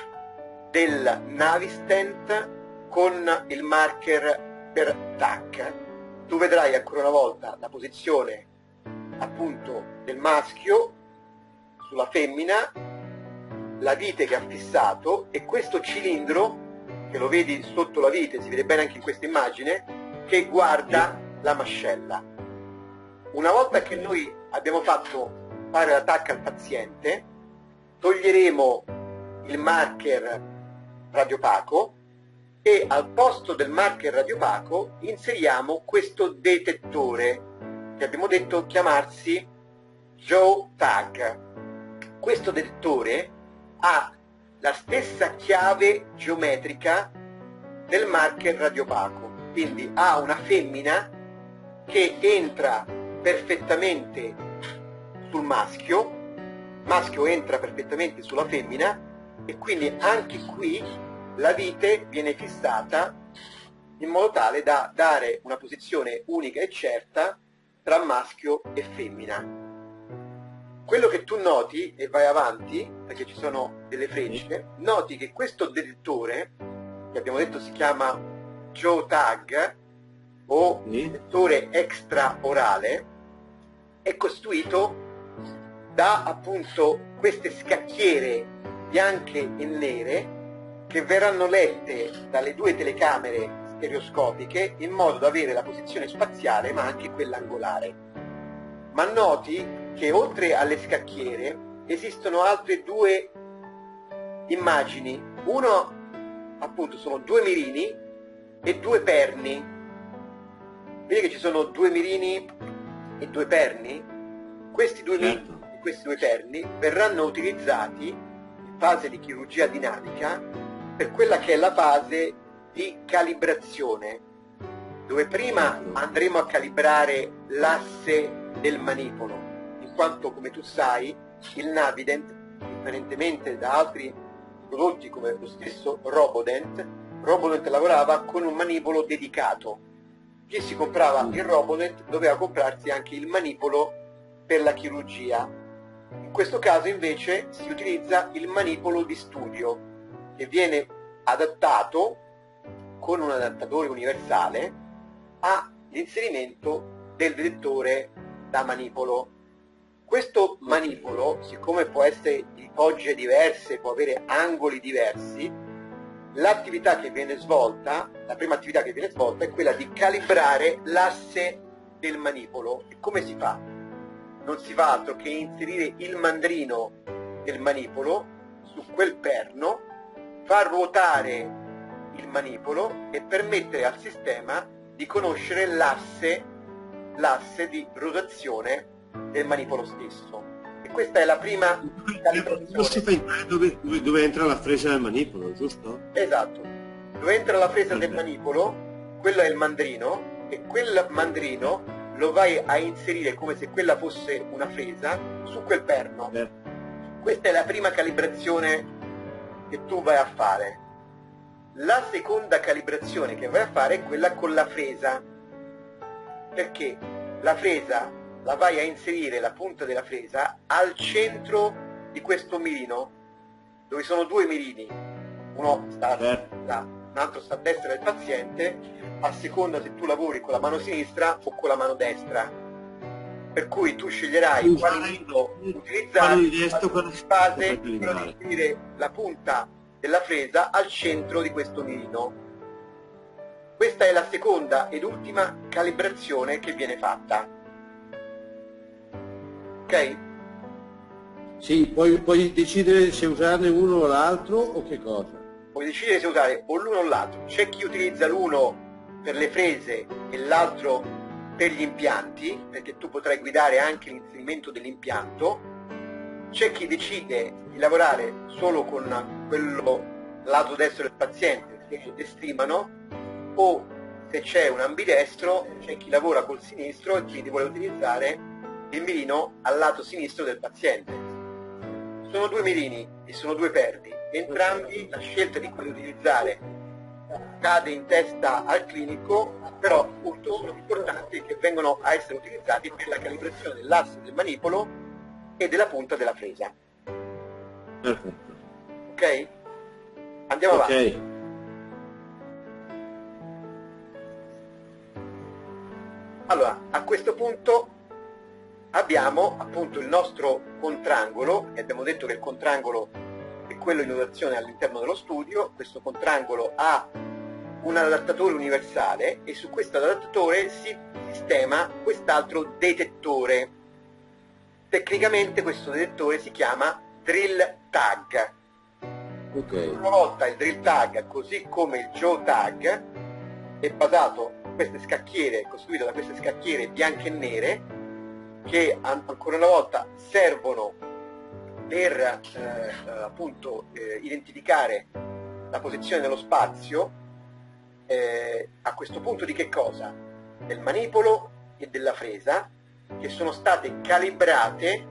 del Navistent con il marker per T A C. Tu vedrai ancora una volta la posizione appunto del maschio sulla femmina, la vite che ha fissato e questo cilindro, che lo vedi sotto la vite, si vede bene anche in questa immagine, che guarda la mascella. Una volta che noi abbiamo fatto fare la T A C al paziente, toglieremo il marker radiopaco e al posto del marker radiopaco inseriamo questo detettore che abbiamo detto chiamarsi Geotag. Questo detettore ha la stessa chiave geometrica del marker radiopaco, quindi ha una femmina che entra perfettamente sul maschio, maschio entra perfettamente sulla femmina e quindi anche qui la vite viene fissata in modo tale da dare una posizione unica e certa tra maschio e femmina. Quello che tu noti, e vai avanti perché ci sono delle frecce, noti che questo detettore, che abbiamo detto si chiama Geotag o detettore extraorale, è costituito da appunto queste scacchiere bianche e nere che verranno lette dalle due telecamere stereoscopiche in modo da avere la posizione spaziale ma anche quella angolare. Ma noti che oltre alle scacchiere esistono altre due immagini. Uno appunto sono due mirini e due perni. Vedi che ci sono due mirini e due perni? Questi due Certo. mirini e questi due perni verranno utilizzati in fase di chirurgia dinamica per quella che è la fase di calibrazione, dove prima andremo a calibrare l'asse del manipolo, in quanto come tu sai il Navident, differentemente da altri prodotti come lo stesso Robodent, Robodent lavorava con un manipolo dedicato. Chi si comprava il Robodent doveva comprarsi anche il manipolo per la chirurgia. In questo caso invece si utilizza il manipolo di studio, che viene adattato con un adattatore universale all'inserimento del detettore da manipolo. Questo manipolo, siccome può essere di fogge diverse, può avere angoli diversi, l'attività che viene svolta, la prima attività che viene svolta è quella di calibrare l'asse del manipolo. E come si fa? Non si fa altro che inserire il mandrino del manipolo su quel perno, far ruotare il manipolo e permettere al sistema di conoscere l'asse l'asse di rotazione del manipolo stesso. E questa è la prima calibrazione. Non si fa entrare dove, dove, dove entra la fresa del manipolo, giusto? Esatto. Dove entra la fresa del Ok. manipolo, quello è il mandrino, e quel mandrino lo vai a inserire come se quella fosse una fresa su quel perno. Eh, Questa è la prima calibrazione che tu vai a fare. La seconda calibrazione che vai a fare è quella con la fresa, perché la fresa la vai a inserire la punta della fresa al centro di questo mirino, dove sono due mirini, uno sta a sinistra, un altro sta a destra del paziente, a seconda se tu lavori con la mano sinistra o con la mano destra. Per cui tu sceglierai quale mirino utilizzare in base di inserire la punta della fresa al centro di questo mirino. Questa è la seconda ed ultima calibrazione che viene fatta. Ok? Sì, puoi, puoi decidere se usarne uno o l'altro o che cosa? Puoi decidere se usare o l'uno o l'altro. C'è chi utilizza l'uno per le frese e l'altro per gli impianti, perché tu potrai guidare anche l'inserimento dell'impianto. C'è chi decide di lavorare solo con quello lato destro del paziente, che destimano, o se c'è un ambidestro, c'è chi lavora col sinistro e quindi vuole utilizzare il mirino al lato sinistro del paziente. Sono due mirini e sono due perdi, entrambi la scelta di quello utilizzare cade in testa al clinico, però appunto sono importanti che vengono a essere utilizzati per la calibrazione dell'asse del manipolo e della punta della fresa. Perfetto. Ok? Andiamo Ok. avanti. Allora, a questo punto abbiamo appunto il nostro contrangolo, e abbiamo detto che il contrangolo è quello in dotazione all'interno dello studio. Questo contrangolo ha un adattatore universale e su questo adattatore si sistema quest'altro detettore. Tecnicamente questo detettore si chiama drill tag. Ok. Una volta il drill tag, così come il jaw tag, è basato su queste scacchiere, costituito da queste scacchiere bianche e nere, che ancora una volta servono per eh, appunto eh, identificare la posizione nello spazio, eh, a questo punto di che cosa? Del manipolo e della fresa, che sono state calibrate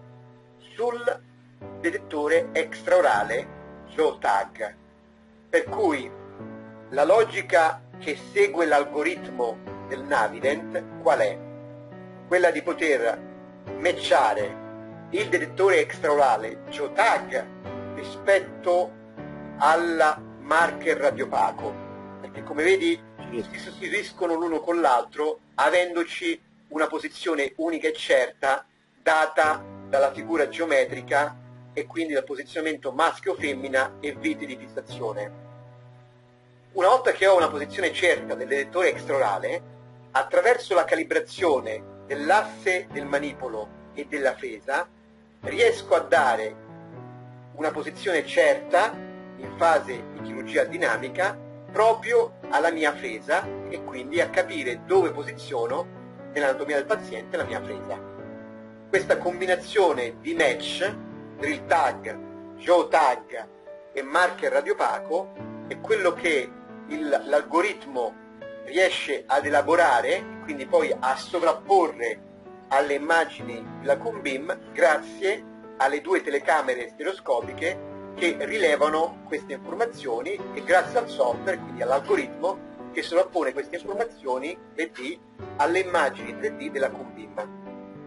sul detettore extraorale jaw tag. Per cui la logica che segue l'algoritmo del Navident qual è? Quella di poter matchare il detettore extraorale jaw tag rispetto al marker radiopaco, perché come vedi si sostituiscono l'uno con l'altro avendoci una posizione unica e certa data dalla figura geometrica e quindi dal posizionamento maschio o femmina e viti di fissazione. Una volta che ho una posizione certa del detettore extraorale, attraverso la calibrazione dell'asse del manipolo e della fresa riesco a dare una posizione certa in fase di chirurgia dinamica proprio alla mia fresa e quindi a capire dove posiziono nell'anatomia del paziente la mia fresa. Questa combinazione di match, drill tag, jaw tag e marker radiopaco è quello che l'algoritmo riesce ad elaborare e quindi poi a sovrapporre alle immagini della Coombeam grazie alle due telecamere stereoscopiche che rilevano queste informazioni e grazie al software, quindi all'algoritmo che sovrappone queste informazioni tre D alle immagini tre D della Coombeam.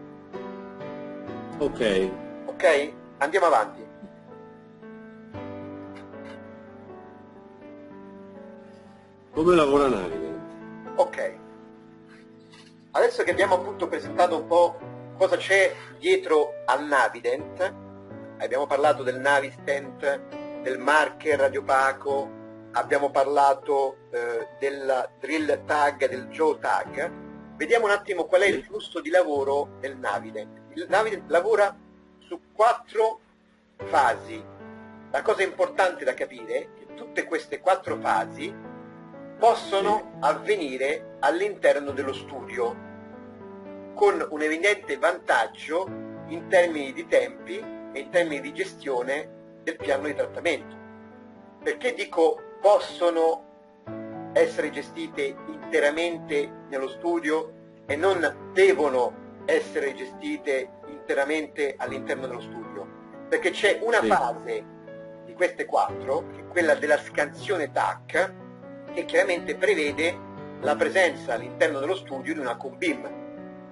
Ok. Ok? Andiamo avanti. Come lavora Navident? Ok. Adesso che abbiamo appunto presentato un po' cosa c'è dietro al Navident, abbiamo parlato del Navistent, del marker radiopaco, abbiamo parlato eh, del drill tag, del jaw tag, vediamo un attimo qual è il flusso di lavoro del Navident. Il Navident lavora su quattro fasi. La cosa importante da capire è che tutte queste quattro fasi possono avvenire all'interno dello studio, con un evidente vantaggio in termini di tempi e in termini di gestione del piano di trattamento. Perché dico possono essere gestite interamente nello studio e non devono essere gestite interamente all'interno dello studio? Perché c'è una Sì. fase di queste quattro, che è quella della scansione T A C, che chiaramente prevede la presenza all'interno dello studio di una Coombeam.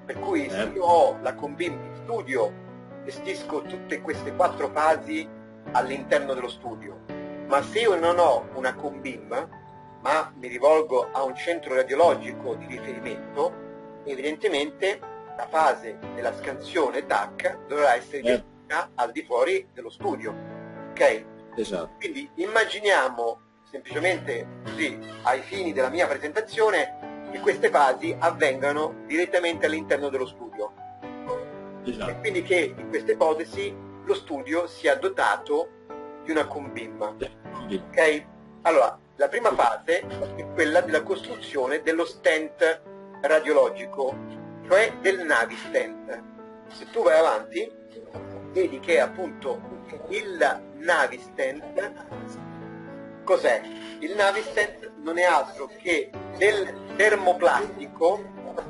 Per cui se Eh. io ho la COM-BIM in studio, gestisco tutte queste quattro fasi all'interno dello studio. Ma se io non ho una COM-BIM, ma mi rivolgo a un centro radiologico di riferimento, evidentemente la fase della scansione T A C dovrà essere Eh. gestita al di fuori dello studio. Ok? Esatto. Quindi immaginiamo semplicemente così, ai fini della mia presentazione, che queste fasi avvengano direttamente all'interno dello studio. E Esatto. quindi che in questa ipotesi lo studio sia dotato di una COM-BIM. Ok? Allora, la prima fase è quella della costruzione dello stent radiologico, cioè del Navistent. Se tu vai avanti, vedi che appunto il Navistent, cos'è? Il Navistent non è altro che del termoplastico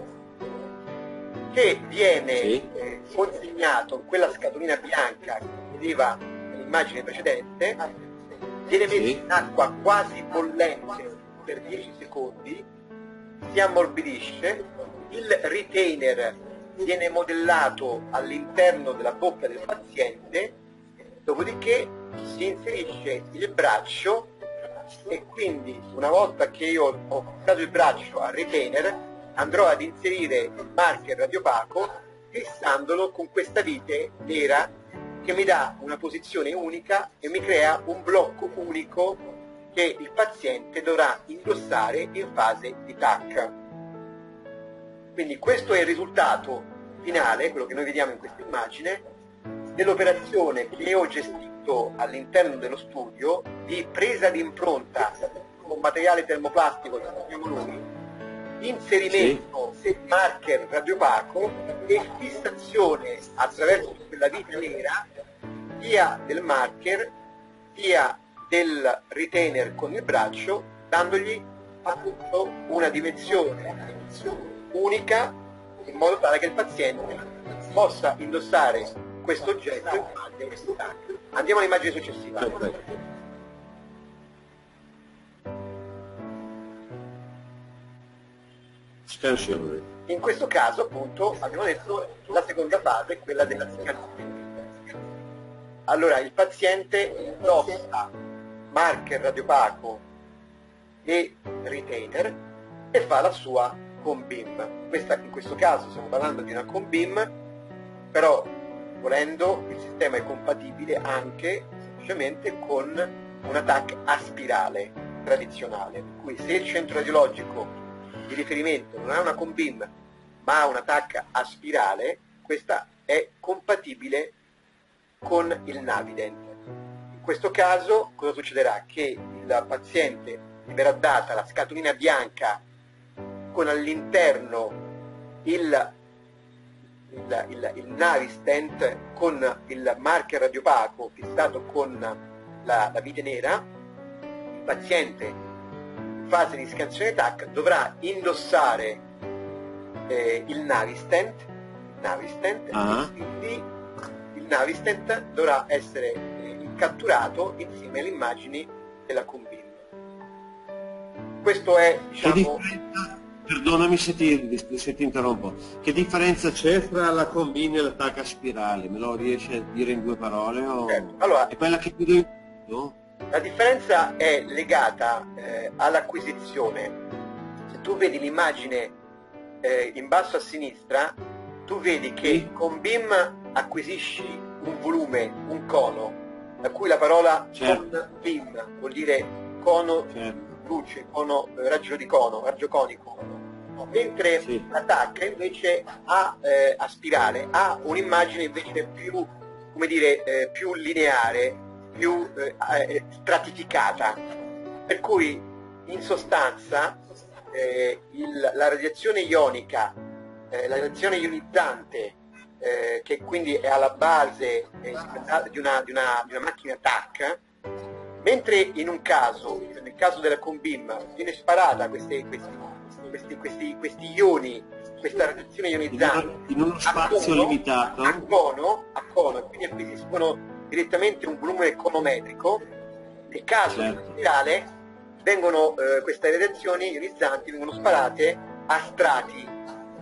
che viene Sì. eh, consegnato in quella scatolina bianca che vedeva nell'immagine precedente, viene messo Sì. in acqua quasi bollente per dieci secondi, si ammorbidisce, il retainer viene modellato all'interno della bocca del paziente, dopodiché si inserisce il braccio e quindi una volta che io ho fissato il braccio al retainer andrò ad inserire il marker radiopaco fissandolo con questa vite nera che mi dà una posizione unica e mi crea un blocco unico che il paziente dovrà indossare in fase di T A C. Quindi questo è il risultato finale, quello che noi vediamo in questa immagine, dell'operazione che ho gestito all'interno dello studio di presa di impronta con materiale termoplastico che abbiamo noi, inserimento del marker radiopaco e fissazione attraverso quella vite nera sia del marker sia del retainer con il braccio, dandogli appunto una dimensione unica in modo tale che il paziente possa indossare questo oggetto in fase di T A C. Andiamo all'immagine successiva. Perfetto. Scansione. In questo caso appunto abbiamo detto la seconda fase, quella della scansione. Allora il paziente indossa marker radiopaco e retainer e fa la sua COM-BIM. Questa, in questo caso stiamo parlando di una COM-BIM, però volendo il sistema è compatibile anche semplicemente con una T A C a spirale tradizionale, per cui se il centro radiologico di riferimento non ha una COM-BIM ma ha una T A C a spirale, questa è compatibile con il Navident. In questo caso cosa succederà? Che il paziente gli verrà data la scatolina bianca con all'interno il, il, il, il Navistent con il marker radiopaco fissato con la, la vite nera. Il paziente in fase di scansione T A C dovrà indossare eh, il Navistent, il Navistent Ah. e quindi il Navistent dovrà essere eh, catturato insieme alle immagini della COM-BIM. Questo è, Che diciamo, differenza, perdonami se ti, se ti interrompo, che differenza c'è fra la combina e la T A C a spirale? Me lo riesci a dire in due parole? O... certo. Allora, È quella che vedo in... no? la differenza è legata eh, all'acquisizione. Se tu vedi l'immagine eh, in basso a sinistra, tu vedi che Sì. con BIM acquisisci un volume, un cono, da cui la parola Certo. con BIM vuol dire cono Certo. luce, cono, eh, raggio di cono, raggio conico, mentre Sì. la T A C invece ha, eh, a spirale ha un'immagine invece più, come dire, eh, più lineare, più eh, eh, stratificata, per cui in sostanza eh, il, la radiazione ionica, eh, la radiazione ionizzante, eh, che quindi è alla base eh, di, una, di, una, di una macchina T A C, mentre in un caso, nel caso della COM-BIM, viene sparata questi, questi, questi, questi, questi ioni, questa radiazione In, ionizzante uno- in uno a spazio cono, limitato. a cono, a cono, e quindi acquisiscono direttamente un volume conometrico. Nel caso Certo. di spirale vengono, eh, queste radiazioni ionizzanti vengono sparate a strati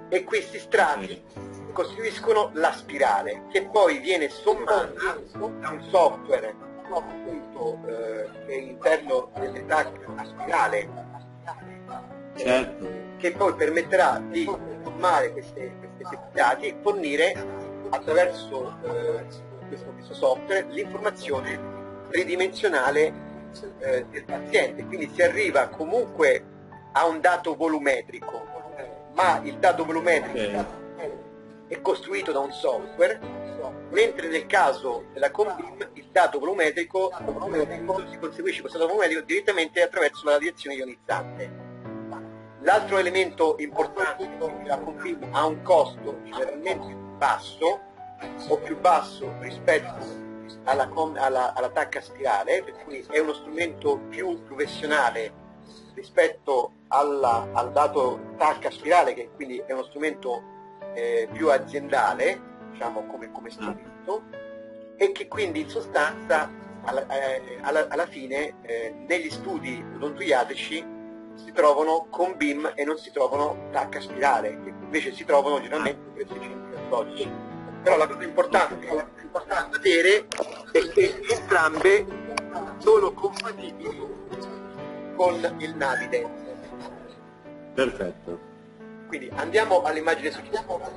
e questi strati costituiscono la spirale, che poi viene sommata da un software appunto, eh, che è all'interno delle T A C a spirale, Certo. eh, che poi permetterà di sommare queste, questi dati e fornire attraverso eh, questo, questo software l'informazione tridimensionale eh, del paziente, quindi si arriva comunque a un dato volumetrico, ma il dato volumetrico Ok. è costruito da un software, mentre nel caso della Conbim il dato volumetrico, volumetrico si conseguisce questo dato volumetrico direttamente attraverso la radiazione ionizzante. L'altro elemento importante è che la Conbim ha un costo generalmente basso o più basso rispetto alla, alla, alla T A C a spirale, per cui è uno strumento più professionale rispetto alla, al dato T A C a spirale, che quindi è uno strumento eh, più aziendale, diciamo come, come strumento, e che quindi in sostanza alla, eh, alla, alla fine eh, negli studi odontoiatrici si trovano con B I M e non si trovano T A C a spirale, che invece si trovano generalmente presso i centri odontologici. Però la cosa importante, importante da vedere è che entrambe sono compatibili con il Navident. Perfetto. Quindi andiamo all'immagine successiva.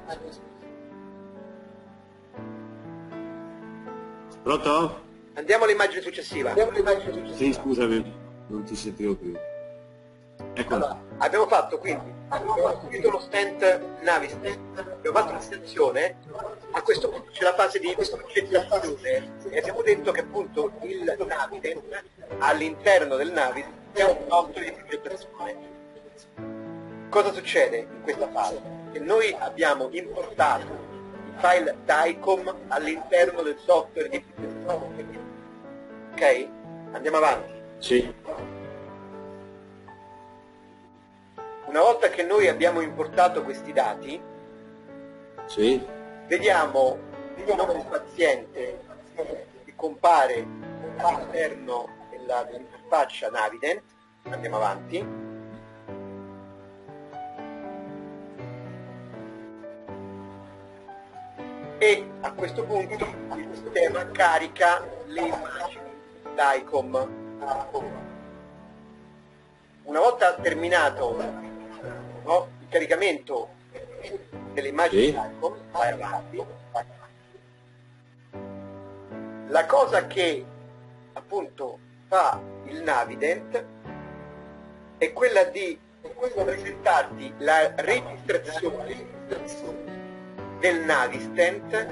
Pronto? Andiamo all'immagine successiva. Andiamo all'immagine successiva. Sì, scusami, non ti sentivo più. Ecco. Allora, abbiamo fatto quindi, abbiamo costruito lo stent Navistent, abbiamo fatto l'estensione, a questo punto c'è la fase di progettazione e abbiamo detto che appunto il Navident all'interno del Navident è un software di progettazione. Cosa succede in questa fase? Che noi abbiamo importato i file DICOM all'interno del software di progettazione. Ok? Andiamo avanti. Sì. Una volta che noi abbiamo importato questi dati, Sì. vediamo il nome del paziente che compare all'interno della- dell'interfaccia Navident. Andiamo avanti. E a questo punto il sistema carica le immagini DICOM. Una volta terminato, no, il caricamento delle immagini Sì. DICOM, vai avanti. La cosa che appunto fa il Navident è quella di presentarti la registrazione del Navistent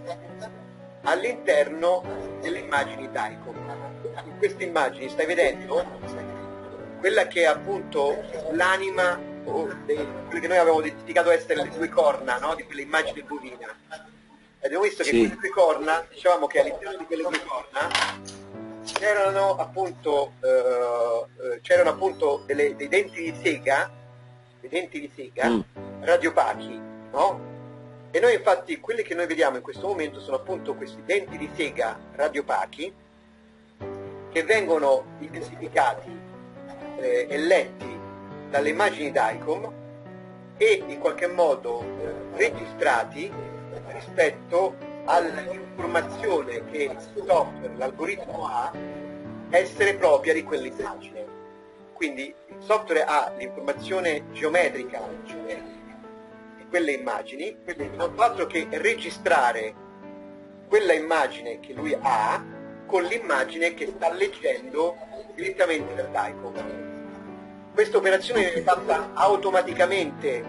all'interno delle immagini DICOM. In queste immagini stai vedendo quella che è appunto l'anima o dei- quelle che noi avevamo identificato essere le due corna, no? Di quell'immagine bovina. E abbiamo visto che Sì. quelle due corna, dicevamo che all'interno di quelle due corna c'erano appunto, eh, eh, c'erano appunto delle- dei denti di sega, dei denti di sega Mm. radiopachi, no? E noi infatti quelli che noi vediamo in questo momento sono appunto questi denti di sega radiopachi che vengono identificati eh, e letti dalle immagini DICOM e in qualche modo eh, registrati rispetto all'informazione che il software, l'algoritmo ha, essere propria di quell'immagine. Quindi il software ha l'informazione geometrica cioè, di quelle immagini, quindi non fa altro che registrare quella immagine che lui ha con l'immagine che sta leggendo direttamente dal DICOM. Questa operazione viene fatta automaticamente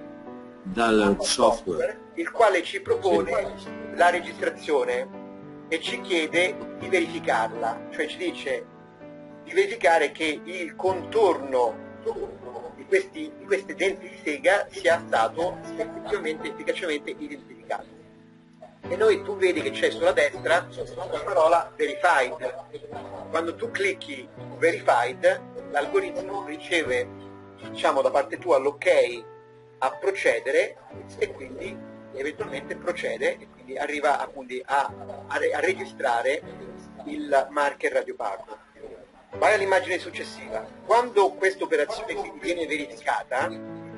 Dal software. il quale ci propone la registrazione e ci chiede di verificarla, cioè ci dice di verificare che il contorno di questi, di questi denti di sega sia stato effettivamente, efficacemente identificato. E noi tu vedi che c'è sulla destra la parola verified. Quando tu clicchi su verified, l'algoritmo riceve, diciamo, da parte tua l'ok a procedere e quindi eventualmente procede e quindi arriva appunto a, a, a registrare il marker radiopaco. Vai all'immagine successiva. Quando questa operazione quindi viene verificata,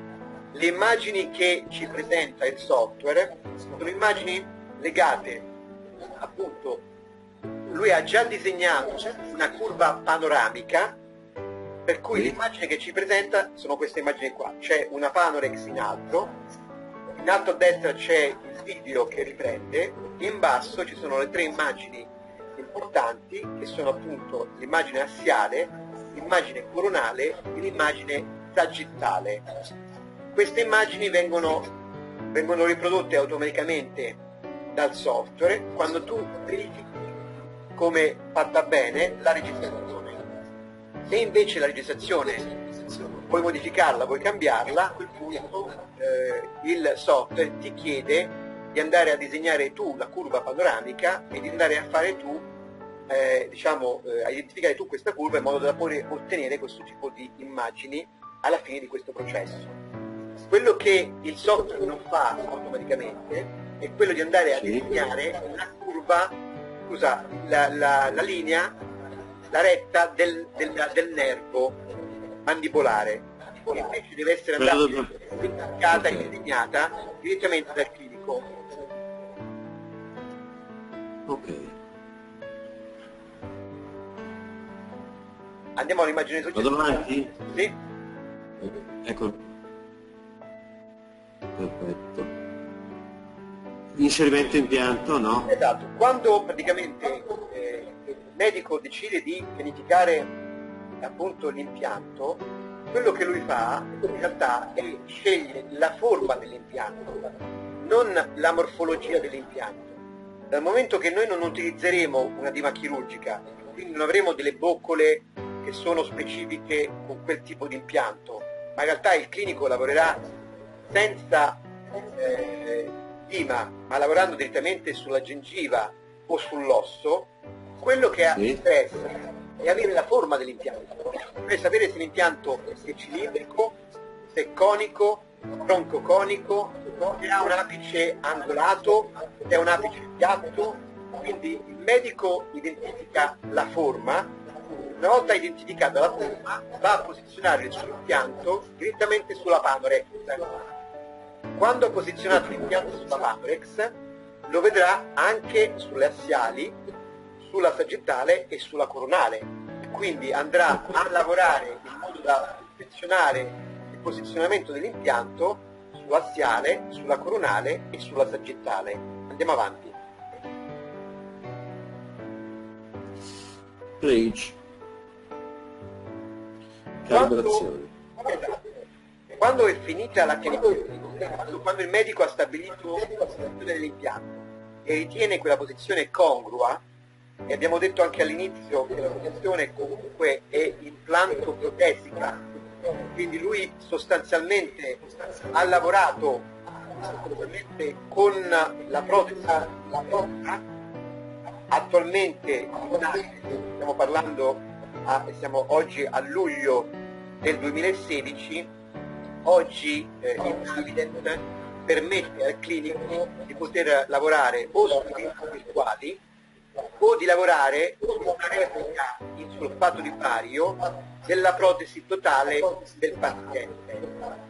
Le immagini che ci presenta il software sono immagini legate, appunto, lui ha già disegnato una curva panoramica, per cui l'immagine che ci presenta sono queste immagini qua. C'è una Panorex in alto, in alto a destra c'è il video che riprende, in basso ci sono le tre immagini importanti che sono appunto l'immagine assiale, l'immagine coronale e l'immagine sagittale. Queste immagini vengono, vengono riprodotte automaticamente dal software quando tu verifichi come fatta bene la registrazione. Se invece la registrazione vuoi modificarla, vuoi cambiarla, a quel punto eh, il software ti chiede di andare a disegnare tu la curva panoramica e di andare a fare tu, eh, diciamo, eh, a identificare tu questa curva in modo da poter ottenere questo tipo di immagini alla fine di questo processo. Quello che il software non fa automaticamente è quello di andare a disegnare una curva, scusa, la, la, la linea, la retta del, del, del nervo mandibolare, che invece deve essere andata identificata e disegnata direttamente dal clinico. Ok. Andiamo all'immagine successiva. Vado avanti? Sì. Ecco. Perfetto. Inserimento impianto, no? Esatto. Quando praticamente eh, il medico decide di pianificare appunto l'impianto, quello che lui fa in realtà è scegliere la forma dell'impianto, non la morfologia dell'impianto. Dal momento che noi non utilizzeremo una dima chirurgica, quindi non avremo delle boccole che sono specifiche con quel tipo di impianto, ma in realtà il clinico lavorerà senza eh, dima, ma lavorando direttamente sulla gengiva o sull'osso, quello che ha interessa è avere la forma dell'impianto, cioè sapere se l'impianto è cilindrico, se è conico, troncoconico, se ha un apice angolato, se ha un apice piatto. Quindi il medico identifica la forma, una volta identificata la forma va a posizionare il suo impianto direttamente sulla Panorex. Quando ha posizionato l'impianto sulla Panorex lo vedrà anche sulle assiali, sulla sagittale e sulla coronale, quindi andrà a lavorare in modo da perfezionare il posizionamento dell'impianto sull'assiale, sulla coronale e sulla sagittale. Andiamo avanti. Page. Calibrazione. Quando, esatto, quando è finita la calibrazione, quando, quando il medico ha stabilito la posizione dell'impianto e ritiene quella posizione congrua, e abbiamo detto anche all'inizio che la posizione comunque è implanto protesica, quindi lui sostanzialmente ha lavorato sostanzialmente con la protesi, la protesi. Attualmente stiamo parlando, a, siamo oggi a luglio del duemilasedici, oggi eh, il Evident permette al clinico di poter lavorare o su clinici virtuali o di lavorare su una replica in sulfato di bario della protesi totale del paziente.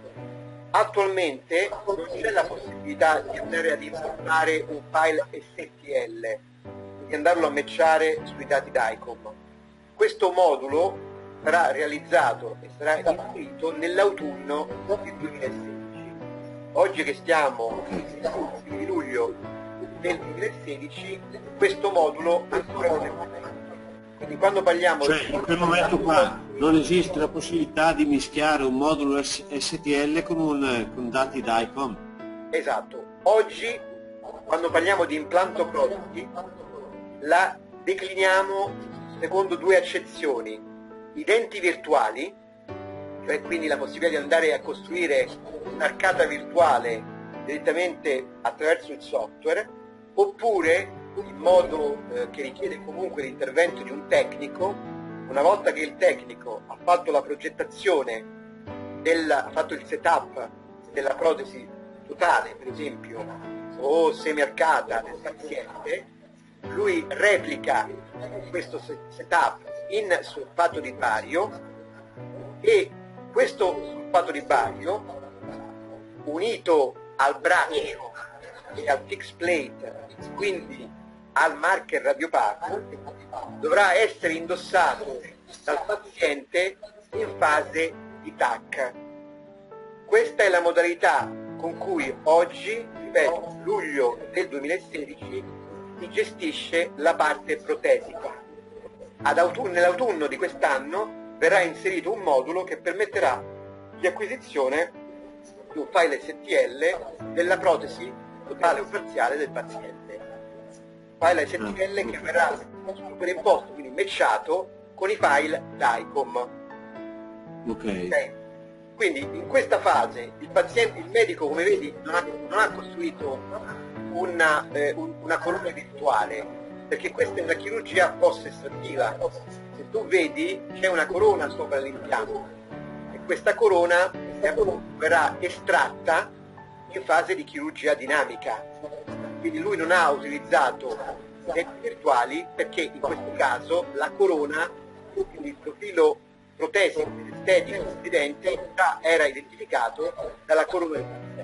Attualmente non c'è la possibilità di andare ad importare un file S T L, di andarlo a matchare sui dati DICOM. Questo modulo sarà realizzato e sarà inserito nell'autunno del duemilasedici. Oggi che stiamo in luglio del duemilasedici, questo modulo ancora non è presente. Quindi quando parliamo cioè di... in quel momento qua non esiste la possibilità di mischiare un modulo S T L con, un, con dati DICOM. Esatto. Oggi quando parliamo di implanto protesi la decliniamo secondo due accezioni: i denti virtuali, cioè quindi la possibilità di andare a costruire un'arcata virtuale direttamente attraverso il software, oppure in modo eh, che richiede comunque l'intervento di un tecnico. Una volta che il tecnico ha fatto la progettazione, del, ha fatto il setup della protesi totale, per esempio, o semiarcata del paziente, lui replica questo setup in sulfato di bario e questo sulfato di bario unito al braccio e al fix plate, quindi al marker radiopaco, dovrà essere indossato dal paziente in fase di T A C. Questa è la modalità con cui oggi, ripeto, luglio del duemilasedici, si gestisce la parte protesica. Ad autunno, nell'autunno di quest'anno verrà inserito un modulo che permetterà di acquisizione di un file S T L della protesi totale o parziale del paziente. File S T L che verrà superimposto, quindi matchato con i file DICOM. Ok. Okay. Quindi in questa fase il paziente, il medico, come vedi, non ha, non ha costruito una, eh, un, una colonna virtuale, perché questa è una chirurgia post-estrattiva. Se tu vedi c'è una corona sopra l'impianto e questa corona verrà estratta in fase di chirurgia dinamica. Quindi lui non ha utilizzato denti virtuali perché in questo caso la corona, quindi il profilo protesico estetico del dente già era identificato dalla corona.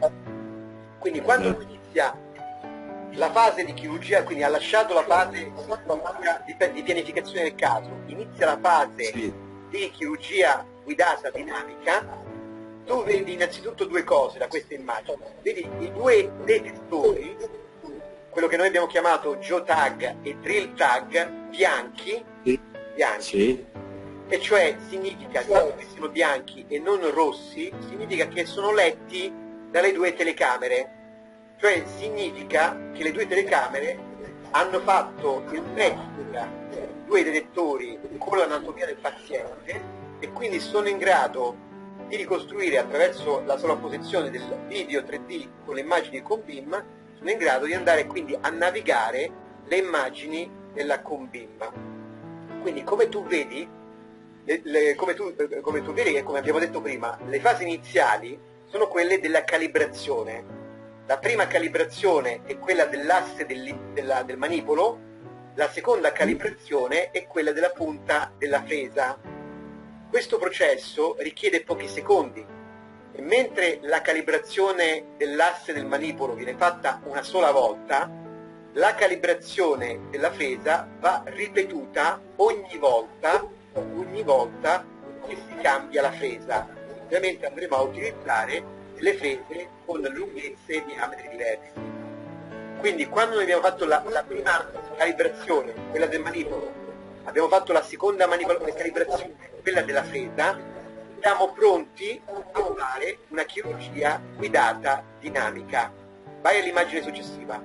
Quindi quando inizia la fase di chirurgia, quindi ha lasciato la fase di, di pianificazione del caso, inizia la fase sì. di chirurgia guidata dinamica, tu vedi innanzitutto due cose da questa immagine. Vedi i due detettori, quello che noi abbiamo chiamato geotag e drill tag, bianchi, bianchi. Sì. E cioè significa, il fatto che siano bianchi e non rossi, significa che sono letti dalle due telecamere. Cioè significa che le due telecamere hanno fatto il matching dei due detettori con l'anatomia del paziente e quindi sono in grado di ricostruire attraverso la sovrapposizione del video tre D con le immagini con BIM, sono in grado di andare quindi a navigare le immagini della con BIM. Quindi come tu vedi, le, le, come, tu, come tu vedi e come abbiamo detto prima, le fasi iniziali sono quelle della calibrazione. La prima calibrazione è quella dell'asse del, della, del manipolo, la seconda calibrazione è quella della punta della fresa. Questo processo richiede pochi secondi e mentre la calibrazione dell'asse del manipolo viene fatta una sola volta, la calibrazione della fresa va ripetuta ogni volta, ogni volta che si cambia la fresa. Ovviamente andremo a utilizzare le frese con lunghezze e diametri diversi. Quindi quando noi abbiamo fatto la, la prima calibrazione, quella del manipolo, abbiamo fatto la seconda calibrazione, quella della fresa, siamo pronti a fare una chirurgia guidata dinamica. Vai all'immagine successiva.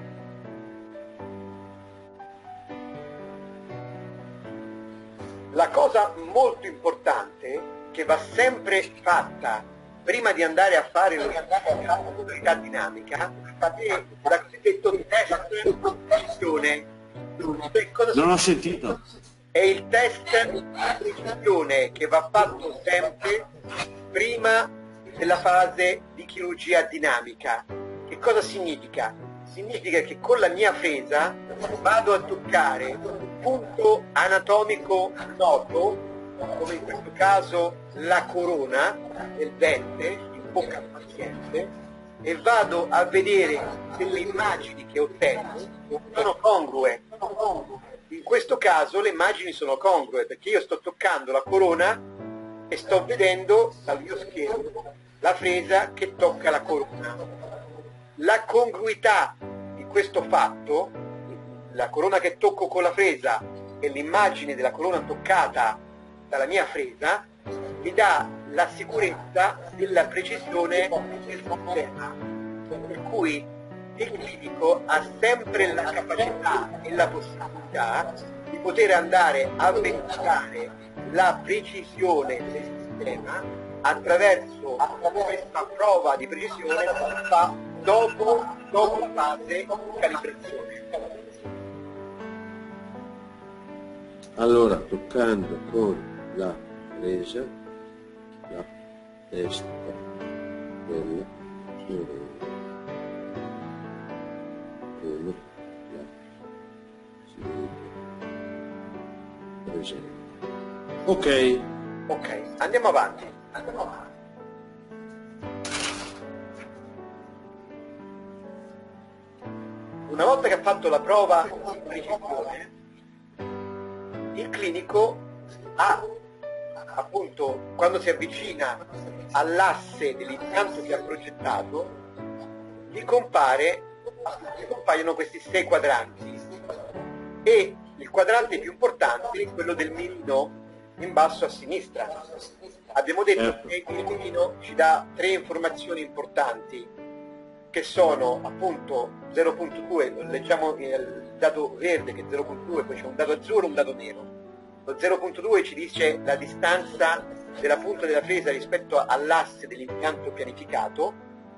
La cosa molto importante che va sempre fatta prima di andare a fare la modalità dinamica è la cosiddetta test di precisione. Non ho sentito. È il test di precisione che va fatto sempre prima della fase di chirurgia dinamica. Che cosa significa? Significa che con la mia fresa vado a toccare un punto anatomico noto, come in questo caso la corona del dente in bocca al paziente, e vado a vedere se le immagini che ottengo sono congrue. In questo caso le immagini sono congrue perché io sto toccando la corona e sto vedendo dal mio schermo la fresa che tocca la corona. La congruità di questo fatto, la corona che tocco con la fresa e l'immagine della corona toccata dalla mia fresa, mi dà la sicurezza della precisione del sistema, per cui il clinico ha sempre la capacità e la possibilità di poter andare a verificare la precisione del sistema attraverso questa prova di precisione che si fa dopo, dopo la fase di calibrazione. Allora, toccando con la presa, la testa della corona come la sinistra presente. Ok. Ok, andiamo avanti. Andiamo avanti. Una volta che ha fatto la prova di precisione, il clinico ha, appunto, quando si avvicina all'asse dell'impianto che ha progettato, gli, compare, gli compaiono questi sei quadranti, e il quadrante più importante è quello del mirino in basso a sinistra. Abbiamo detto che il mirino ci dà tre informazioni importanti, che sono appunto zero virgola due, leggiamo il dato verde che è zero virgola due, poi c'è un dato azzurro e un dato nero. Lo zero virgola due ci dice la distanza della punta della fresa rispetto all'asse dell'impianto pianificato,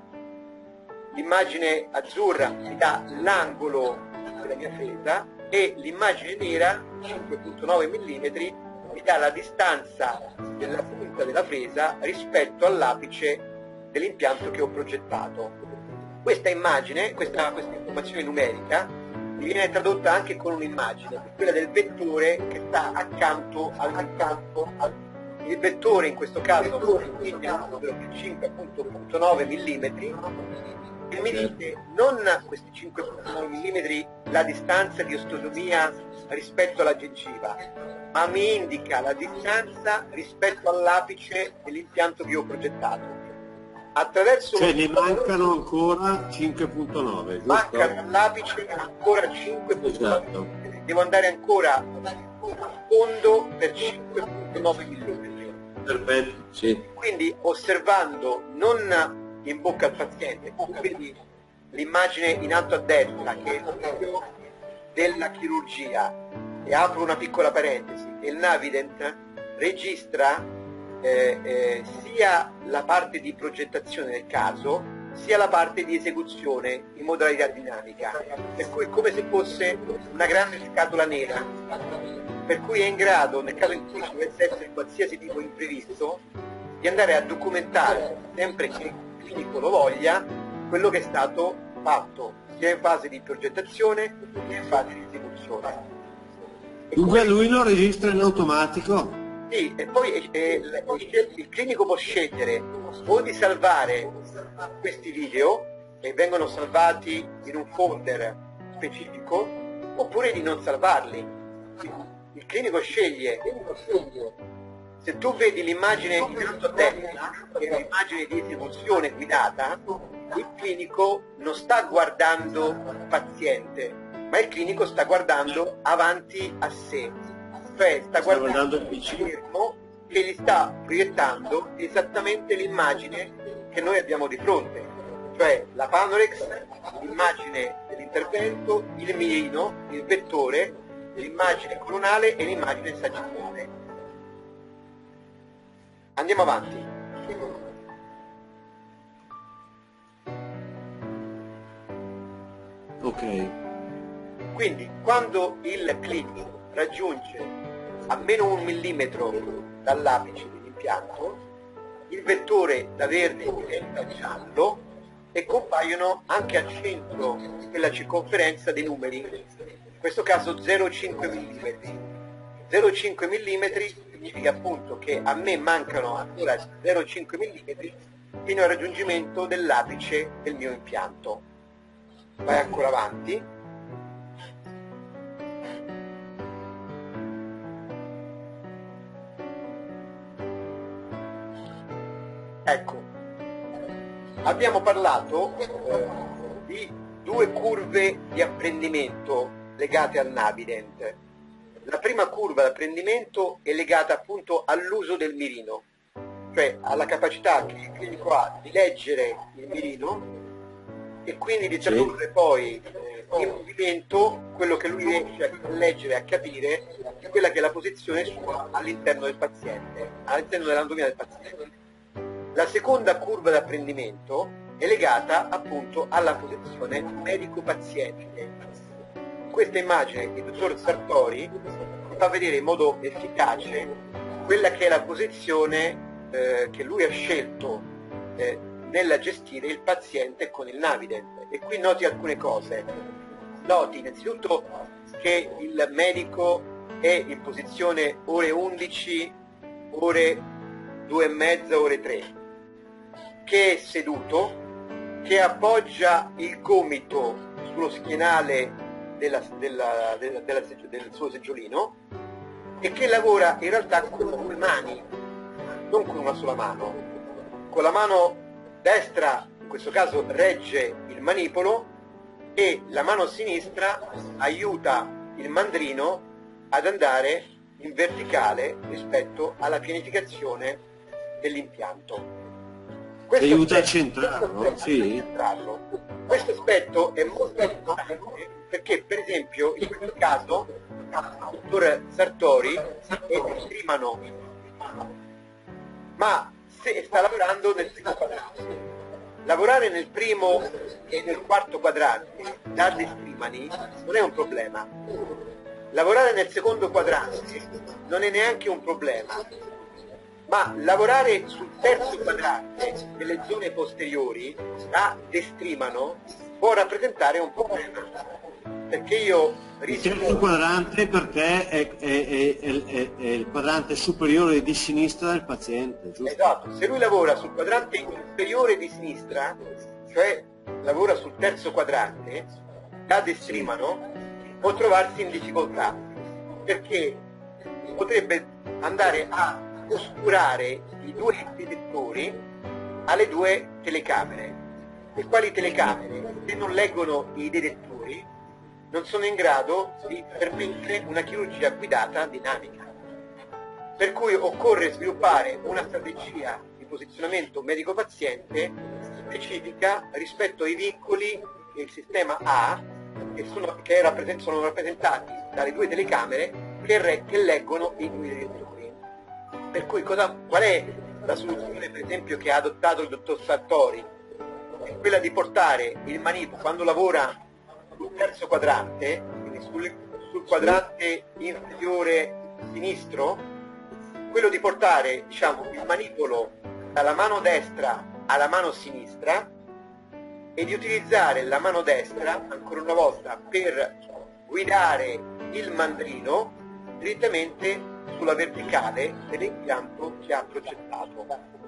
l'immagine azzurra mi dà l'angolo della mia fresa e l'immagine nera, cinque virgola nove millimetri, mi dà la distanza della punta della fresa rispetto all'apice dell'impianto che ho progettato. Questa immagine, questa, questa informazione numerica, mi viene tradotta anche con un'immagine, quella del vettore che sta accanto al accanto al, il vettore in questo caso è il numero cinque virgola nove millimetri, e mi dice non questi cinque virgola nove millimetri la distanza di osteotomia rispetto alla gengiva, ma mi indica la distanza rispetto all'apice dell'impianto che ho progettato. Attraverso cioè ne mancano ancora cinque virgola nove, giusto? Mancano all'apice ancora cinque virgola nove, esatto. Devo andare ancora a fondo per cinque virgola nove millimetri. Perfetto, sì. Quindi osservando non in bocca al paziente, quindi l'immagine in alto a destra che è il video della chirurgia, e apro una piccola parentesi, il Navident registra Eh, eh, sia la parte di progettazione del caso sia la parte di esecuzione in modalità dinamica, per cui è come se fosse una grande scatola nera, per cui è in grado, nel caso in cui ci dovesse essere qualsiasi tipo di imprevisto, di andare a documentare, sempre che il clinico lo voglia, quello che è stato fatto sia in fase di progettazione che in fase di esecuzione. Dunque lui lo registra in automatico? Sì, e poi eh, il, il clinico può scegliere o di salvare questi video, e vengono salvati in un folder specifico, oppure di non salvarli. Il clinico sceglie. Se tu vedi l'immagine in alto a destra, che è l'immagine di esecuzione guidata, il clinico non sta guardando il paziente, ma il clinico sta guardando avanti a sé. Cioè sta guardando il schermo che gli sta proiettando esattamente l'immagine che noi abbiamo di fronte, cioè la Panorex, l'immagine dell'intervento, il mirino, il vettore, l'immagine coronale e l'immagine sagittale. Andiamo avanti. Ok. Quindi quando il clinico raggiunge a meno un millimetro dall'apice dell'impianto, il vettore da verde diventa giallo e compaiono anche al centro della circonferenza dei numeri, in questo caso zero virgola cinque millimetri. zero virgola cinque millimetri significa appunto che a me mancano ancora zero virgola cinque millimetri fino al raggiungimento dell'apice del mio impianto. Vai ancora avanti. Ecco, abbiamo parlato eh, di due curve di apprendimento legate al Navident. La prima curva di apprendimento è legata appunto all'uso del mirino, cioè alla capacità che il clinico ha di leggere il mirino e quindi di tradurre sì. poi eh, in movimento quello che lui riesce a leggere e a capire di quella che è la posizione sua all'interno del paziente, all'interno dell'anatomia del paziente. La seconda curva di apprendimento è legata appunto alla posizione medico-paziente. In questa immagine il dottor Sartori fa vedere in modo efficace quella che è la posizione eh, che lui ha scelto eh, nella gestire il paziente con il Navident. E qui noti alcune cose. Noti innanzitutto che il medico è in posizione ore undici, ore due e mezza, ore tre, che è seduto, che appoggia il gomito sullo schienale della, della, della, della, del suo seggiolino e che lavora in realtà con due mani, non con una sola mano. Con la mano destra, in questo caso, regge il manipolo e la mano sinistra aiuta il mandrino ad andare in verticale rispetto alla pianificazione dell'impianto. Questo aiuta a centrarlo, sì. centrarlo. Questo aspetto è molto importante perché, per esempio, in questo caso il dottor Sartori e Strimano, ma se sta lavorando nel primo quadrante. Lavorare nel primo e nel quarto quadrante da destrimani non è un problema. Lavorare nel secondo quadrante non è neanche un problema. Ma lavorare sul terzo quadrante delle zone posteriori da destrimano può rappresentare un problema, perché io rischio... Il terzo quadrante per te è, è, è, è, è il quadrante superiore di sinistra del paziente, giusto? Esatto, se lui lavora sul quadrante inferiore di sinistra, cioè lavora sul terzo quadrante, da destrimano, può trovarsi in difficoltà, perché potrebbe andare a oscurare i due detectori alle due telecamere. Le quali telecamere, se non leggono i detectori, non sono in grado di permettere una chirurgia guidata dinamica. Per cui occorre sviluppare una strategia di posizionamento medico-paziente specifica rispetto ai vincoli che il sistema ha, che, sono, che rappresent- sono rappresentati dalle due telecamere che, re- che leggono i due detectori. Per cui cosa, qual è la soluzione, per esempio, che ha adottato il dottor Sartori? È quella di portare il manipolo, quando lavora sul terzo quadrante, quindi sul, sul quadrante inferiore sinistro, quello di portare, diciamo, il manipolo dalla mano destra alla mano sinistra e di utilizzare la mano destra, ancora una volta, per guidare il mandrino direttamente sulla verticale dell'impianto che ha progettato.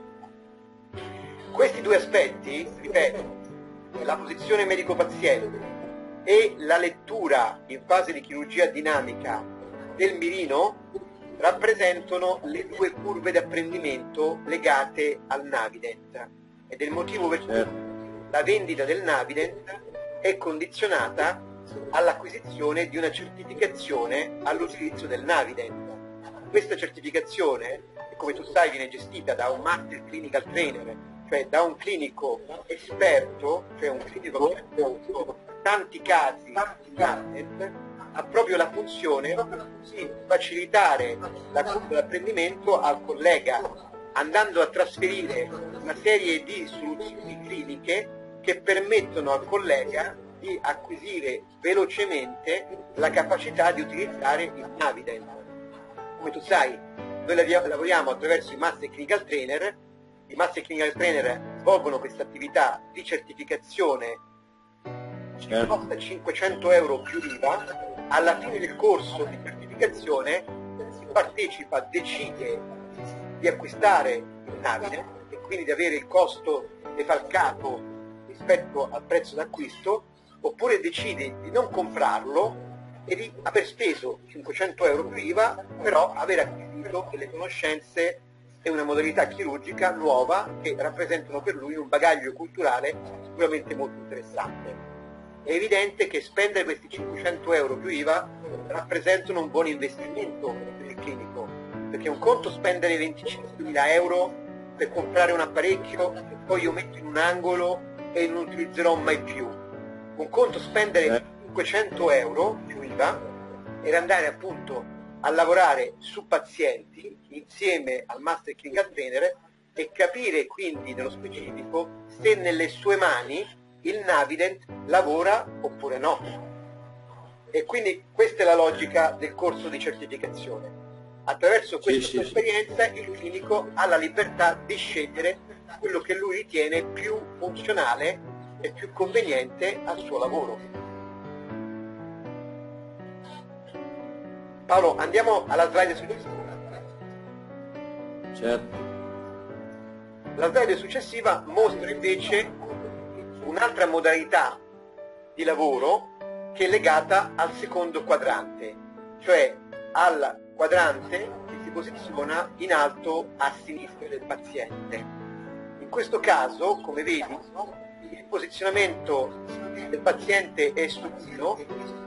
Questi due aspetti, ripeto, la posizione medico-paziente e la lettura in fase di chirurgia dinamica del mirino, rappresentano le due curve di apprendimento legate al Navident ed è il motivo per cui la vendita del Navident è condizionata all'acquisizione di una certificazione all'utilizzo del Navident. Questa certificazione, come tu sai, viene gestita da un Master Clinical Trainer, cioè da un clinico esperto, cioè un clinico che ha avuto tanti casi di Navident, ha proprio la funzione di facilitare la curva di apprendimento al collega, andando a trasferire una serie di soluzioni cliniche che permettono al collega di acquisire velocemente la capacità di utilizzare il Navident. Come tu sai, noi lavoriamo attraverso i Master Clinical Trainer, i Master Clinical Trainer svolgono questa attività di certificazione che costa cinquecento euro più I V A. Alla fine del corso di certificazione si partecipa, decide di acquistare il Navident e quindi di avere il costo defalcato rispetto al prezzo d'acquisto, oppure decide di non comprarlo e di aver speso cinquecento euro più I V A, però aver acquisito delle conoscenze e una modalità chirurgica nuova che rappresentano per lui un bagaglio culturale sicuramente molto interessante. È evidente che spendere questi cinquecento euro più I V A rappresentano un buon investimento per il clinico, perché è un conto spendere venticinquemila euro per comprare un apparecchio che poi io metto in un angolo e non utilizzerò mai più. Un conto spendere cinquecento euro più I V A e andare appunto a lavorare su pazienti insieme al Master Clinical Trainer e capire quindi nello specifico se nelle sue mani il Navident lavora oppure no. E quindi questa è la logica del corso di certificazione. Attraverso questa sì, esperienza sì. Il clinico ha la libertà di scegliere quello che lui ritiene più funzionale e più conveniente al suo lavoro. Paolo, andiamo alla slide successiva. Certo. La slide successiva mostra invece un'altra modalità di lavoro che è legata al secondo quadrante, cioè al quadrante che si posiziona in alto a sinistra del paziente. In questo caso, come vedi, il posizionamento del paziente è supino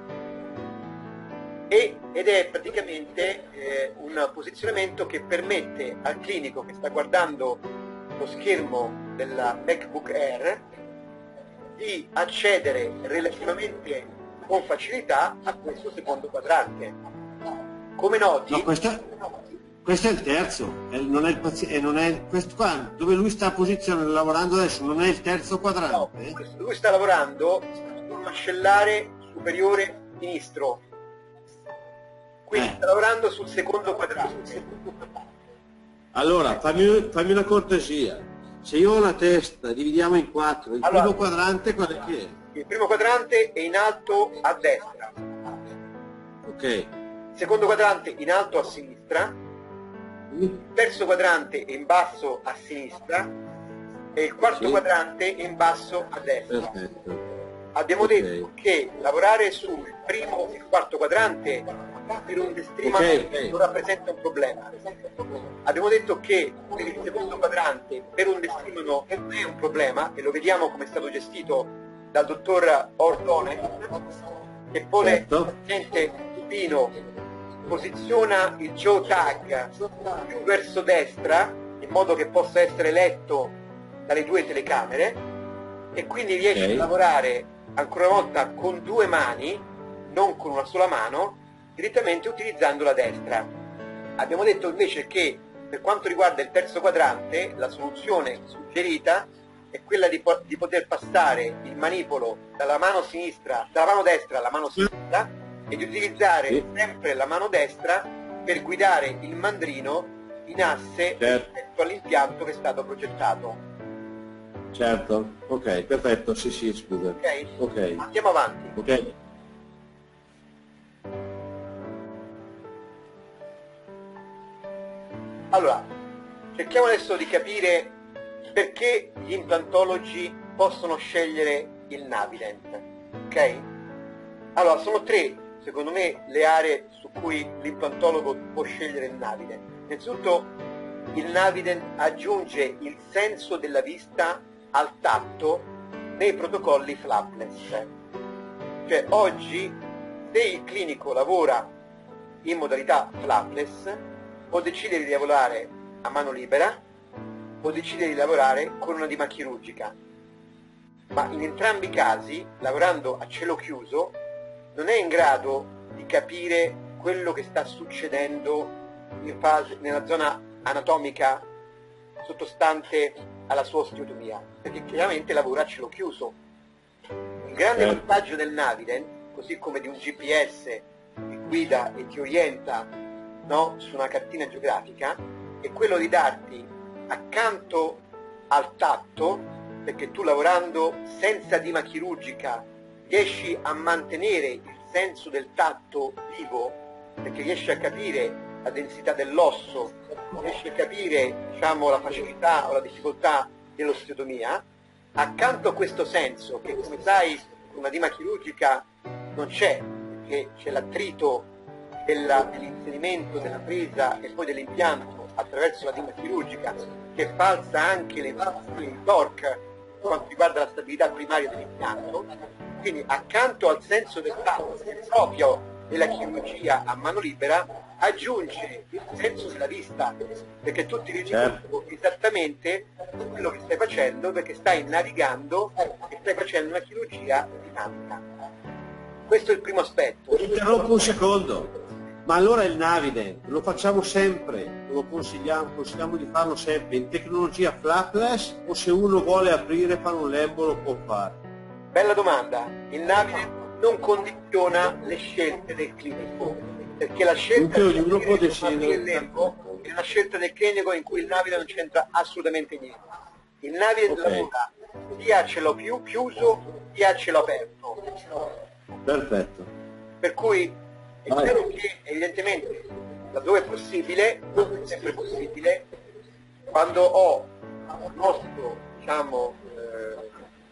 e, ed è praticamente eh, un posizionamento che permette al clinico che sta guardando lo schermo della MacBook Air di accedere relativamente con facilità a questo secondo quadrante. Come noti... No, questo, questo è il terzo, è- non è il paziente, non è questo qua, dove lui sta posizionando, lavorando adesso, non è il terzo No, quadrante? questo- lui sta lavorando sul mascellare superiore sinistro, quindi Eh. sta lavorando sul secondo quadrante. Allora, fammi, fammi una cortesia. Se io ho la testa, dividiamo in quattro. Il Allora- primo quadrante qual è che è? Il primo quadrante è in alto a destra, Ok. il secondo quadrante in alto a sinistra, il terzo quadrante è in basso a sinistra e il quarto Sì. quadrante è in basso a destra. Perfetto. Abbiamo Ok. detto che lavorare sul primo e il quarto quadrante per un destrimamento Ok, ok. non rappresenta un problema. Abbiamo detto che per il secondo quadrante per un destrimano non è un problema, e lo vediamo come è stato gestito dal dottor Ordone, che pone Certo. il paziente supino, posiziona il jaw tag più verso destra in modo che possa essere letto dalle due telecamere, e quindi riesce Ok. a lavorare ancora una volta con due mani, non con una sola mano, direttamente utilizzando la destra. Abbiamo detto invece che per quanto riguarda il terzo quadrante la soluzione suggerita è quella di, po- di poter passare il manipolo dalla mano sinistra, dalla mano destra alla mano sinistra, e di utilizzare Sì. sempre la mano destra per guidare il mandrino in asse Certo. rispetto all'impianto che è stato progettato. Certo. Ok, perfetto. Sì, sì, scusa. Ok? Ok. Andiamo avanti. Ok. Allora, cerchiamo adesso di capire perché gli implantologi possono scegliere il Navident, ok? Allora, sono tre, secondo me, le aree su cui l'implantologo può scegliere il Navident. Innanzitutto, il Navident aggiunge il senso della vista al tatto nei protocolli flapless. Cioè, oggi, se il clinico lavora in modalità flapless, o decide di lavorare a mano libera o decide di lavorare con una dima chirurgica, ma in entrambi i casi, lavorando a cielo chiuso, non è in grado di capire quello che sta succedendo in fase, nella zona anatomica sottostante alla sua osteotomia, perché chiaramente lavora a cielo chiuso. Il grande Certo. vantaggio del Navident, così come di un G P S che guida e ti orienta, no, su una cartina geografica, è quello di darti accanto al tatto, perché tu lavorando senza dima chirurgica riesci a mantenere il senso del tatto vivo, perché riesci a capire la densità dell'osso, riesci a capire, diciamo, la facilità o la difficoltà dell'osteotomia. Accanto a questo senso, che come sai con una dima chirurgica non c'è, perché c'è l'attrito della- dell'inserimento, della presa e poi dell'impianto attraverso la dima chirurgica, che falsa anche le funzioni di torque per quanto riguarda la stabilità primaria dell'impianto. Quindi accanto al senso del tatto che è proprio della chirurgia a mano libera, aggiunge il senso della vista, perché tu ti rendi Certo. conto esattamente quello che stai facendo, perché stai navigando e stai facendo una chirurgia dinamica. Questo è il primo aspetto. Interrompo un secondo. Ma allora il Navident lo facciamo sempre, lo consigliamo, consigliamo di farlo sempre in tecnologia flapless, o se uno vuole aprire e fare un lembo lo può fare? Bella domanda. Il Navident non condiziona le scelte del clinico, perché la scelta Dunque ognuno può del clinico decidere. del lembo è una scelta del clinico in cui il Navident non c'entra assolutamente niente. Il Navident Ok. lavora sia a cielo più chiuso sia a cielo aperto. Perfetto. Per cui è Vai. chiaro che evidentemente laddove è possibile, non è sempre possibile, quando ho un nostro, diciamo, eh,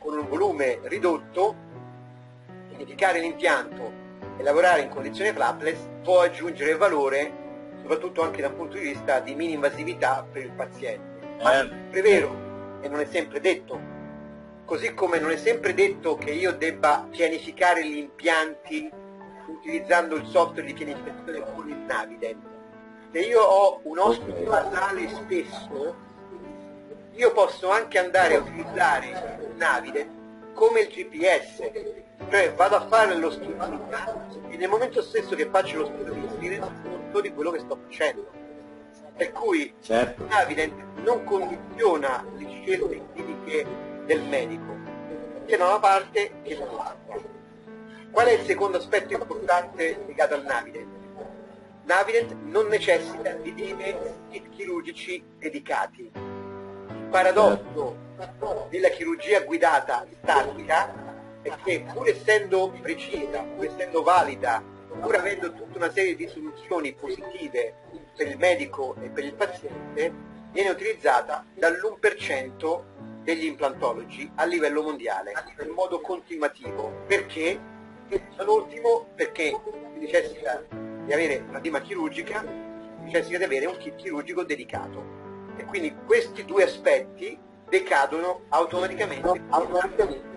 con un volume ridotto, modificare l'impianto e lavorare in condizione flapless può aggiungere valore, soprattutto anche dal punto di vista di mini-invasività per il paziente. Ma è sempre vero e non è sempre detto, così come non è sempre detto che io debba pianificare gli impianti utilizzando il software di pianificazione con il Navident. Se io ho un ospite basale spesso, io posso anche andare a utilizzare il Navident come il G P S, cioè vado a fare lo studio e nel momento stesso che faccio lo studio mi rendo conto di quello che sto facendo. Per cui certo. il Navident non condiziona le scelte cliniche del medico, sia da una parte che dall'altra. Qual è il secondo aspetto importante legato al Navident? Navident non necessita di kit chirurgici dedicati. Il paradosso della chirurgia guidata statica è che, pur essendo precisa, pur essendo valida, pur avendo tutta una serie di soluzioni positive per il medico e per il paziente, viene utilizzata dall'uno per cento degli implantologi a livello mondiale, in modo continuativo. Perché? Non ultimo perché necessita di avere una dima chirurgica, necessita di avere un kit chirurgico dedicato. E quindi questi due aspetti decadono automaticamente. automaticamente.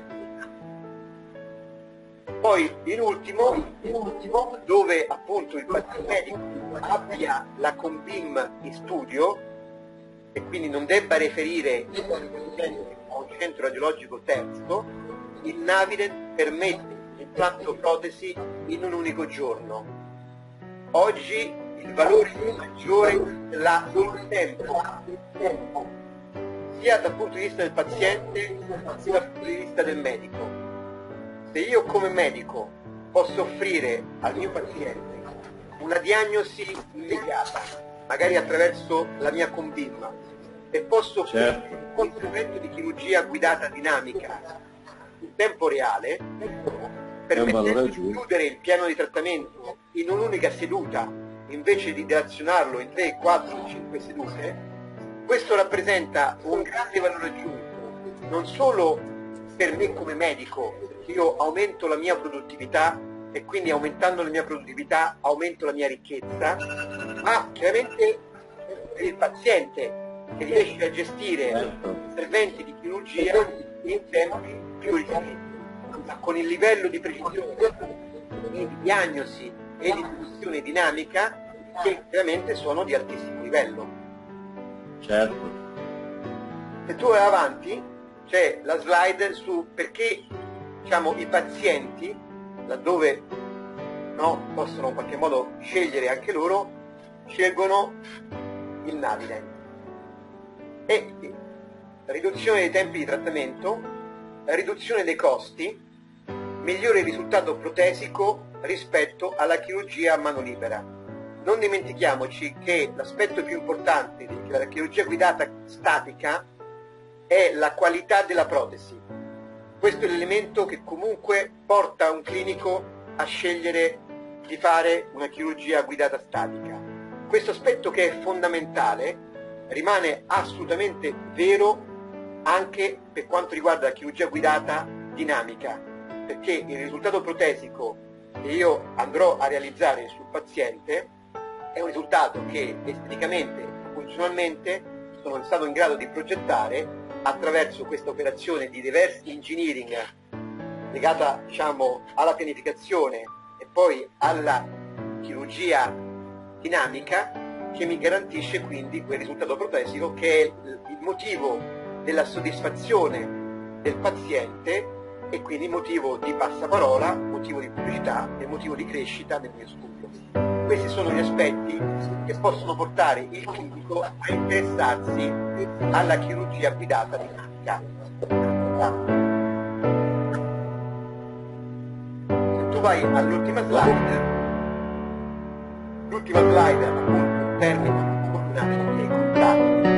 Poi in ultimo, in ultimo, dove appunto il paziente medico abbia la Conbim in studio e quindi non debba referire il paziente a un centro radiologico terzo, il Navident permette l'impianto protesi in un unico giorno. Oggi il valore maggiore la sul tempo, sia dal punto di vista del paziente sia dal punto di vista del medico. Se io come medico posso offrire al mio paziente una diagnosi immediata, magari attraverso la mia Conbim, e posso offrire certo. un intervento di chirurgia guidata dinamica in tempo reale, permettendo di chiudere il piano di trattamento in un'unica seduta invece di dilazionarlo in tre, quattro, cinque sedute, questo rappresenta un grande valore aggiunto, non solo per me come medico, io aumento la mia produttività e quindi aumentando la mia produttività aumento la mia ricchezza, ma chiaramente per il paziente che riesce a gestire interventi di chirurgia in tempi più ridotti, con il livello di precisione di diagnosi e di soluzione dinamica che chiaramente sono di altissimo livello. Certo. Se tu vai avanti c'è la slide su perché, diciamo, i pazienti, laddove no, possono in qualche modo scegliere anche loro, scelgono il Navident. E la riduzione dei tempi di trattamento, la riduzione dei costi, migliore risultato protesico rispetto alla chirurgia a mano libera. Non dimentichiamoci che l'aspetto più importante della chirurgia guidata statica è la qualità della protesi. Questo è l'elemento che comunque porta un clinico a scegliere di fare una chirurgia guidata statica. Questo aspetto, che è fondamentale, rimane assolutamente vero anche per quanto riguarda la chirurgia guidata dinamica, perché il risultato protesico che io andrò a realizzare sul paziente è un risultato che esteticamente e funzionalmente sono stato in grado di progettare attraverso questa operazione di reverse engineering legata, diciamo, alla pianificazione e poi alla chirurgia dinamica, che mi garantisce quindi quel risultato protesico che è il motivo della soddisfazione del paziente e quindi motivo di passaparola, motivo di pubblicità e motivo di crescita del mio studio. Questi sono gli aspetti che possono portare il clinico a interessarsi alla chirurgia guidata dinamica. Se tu vai all'ultima slide, l'ultima slide appunto termina con una dei contatti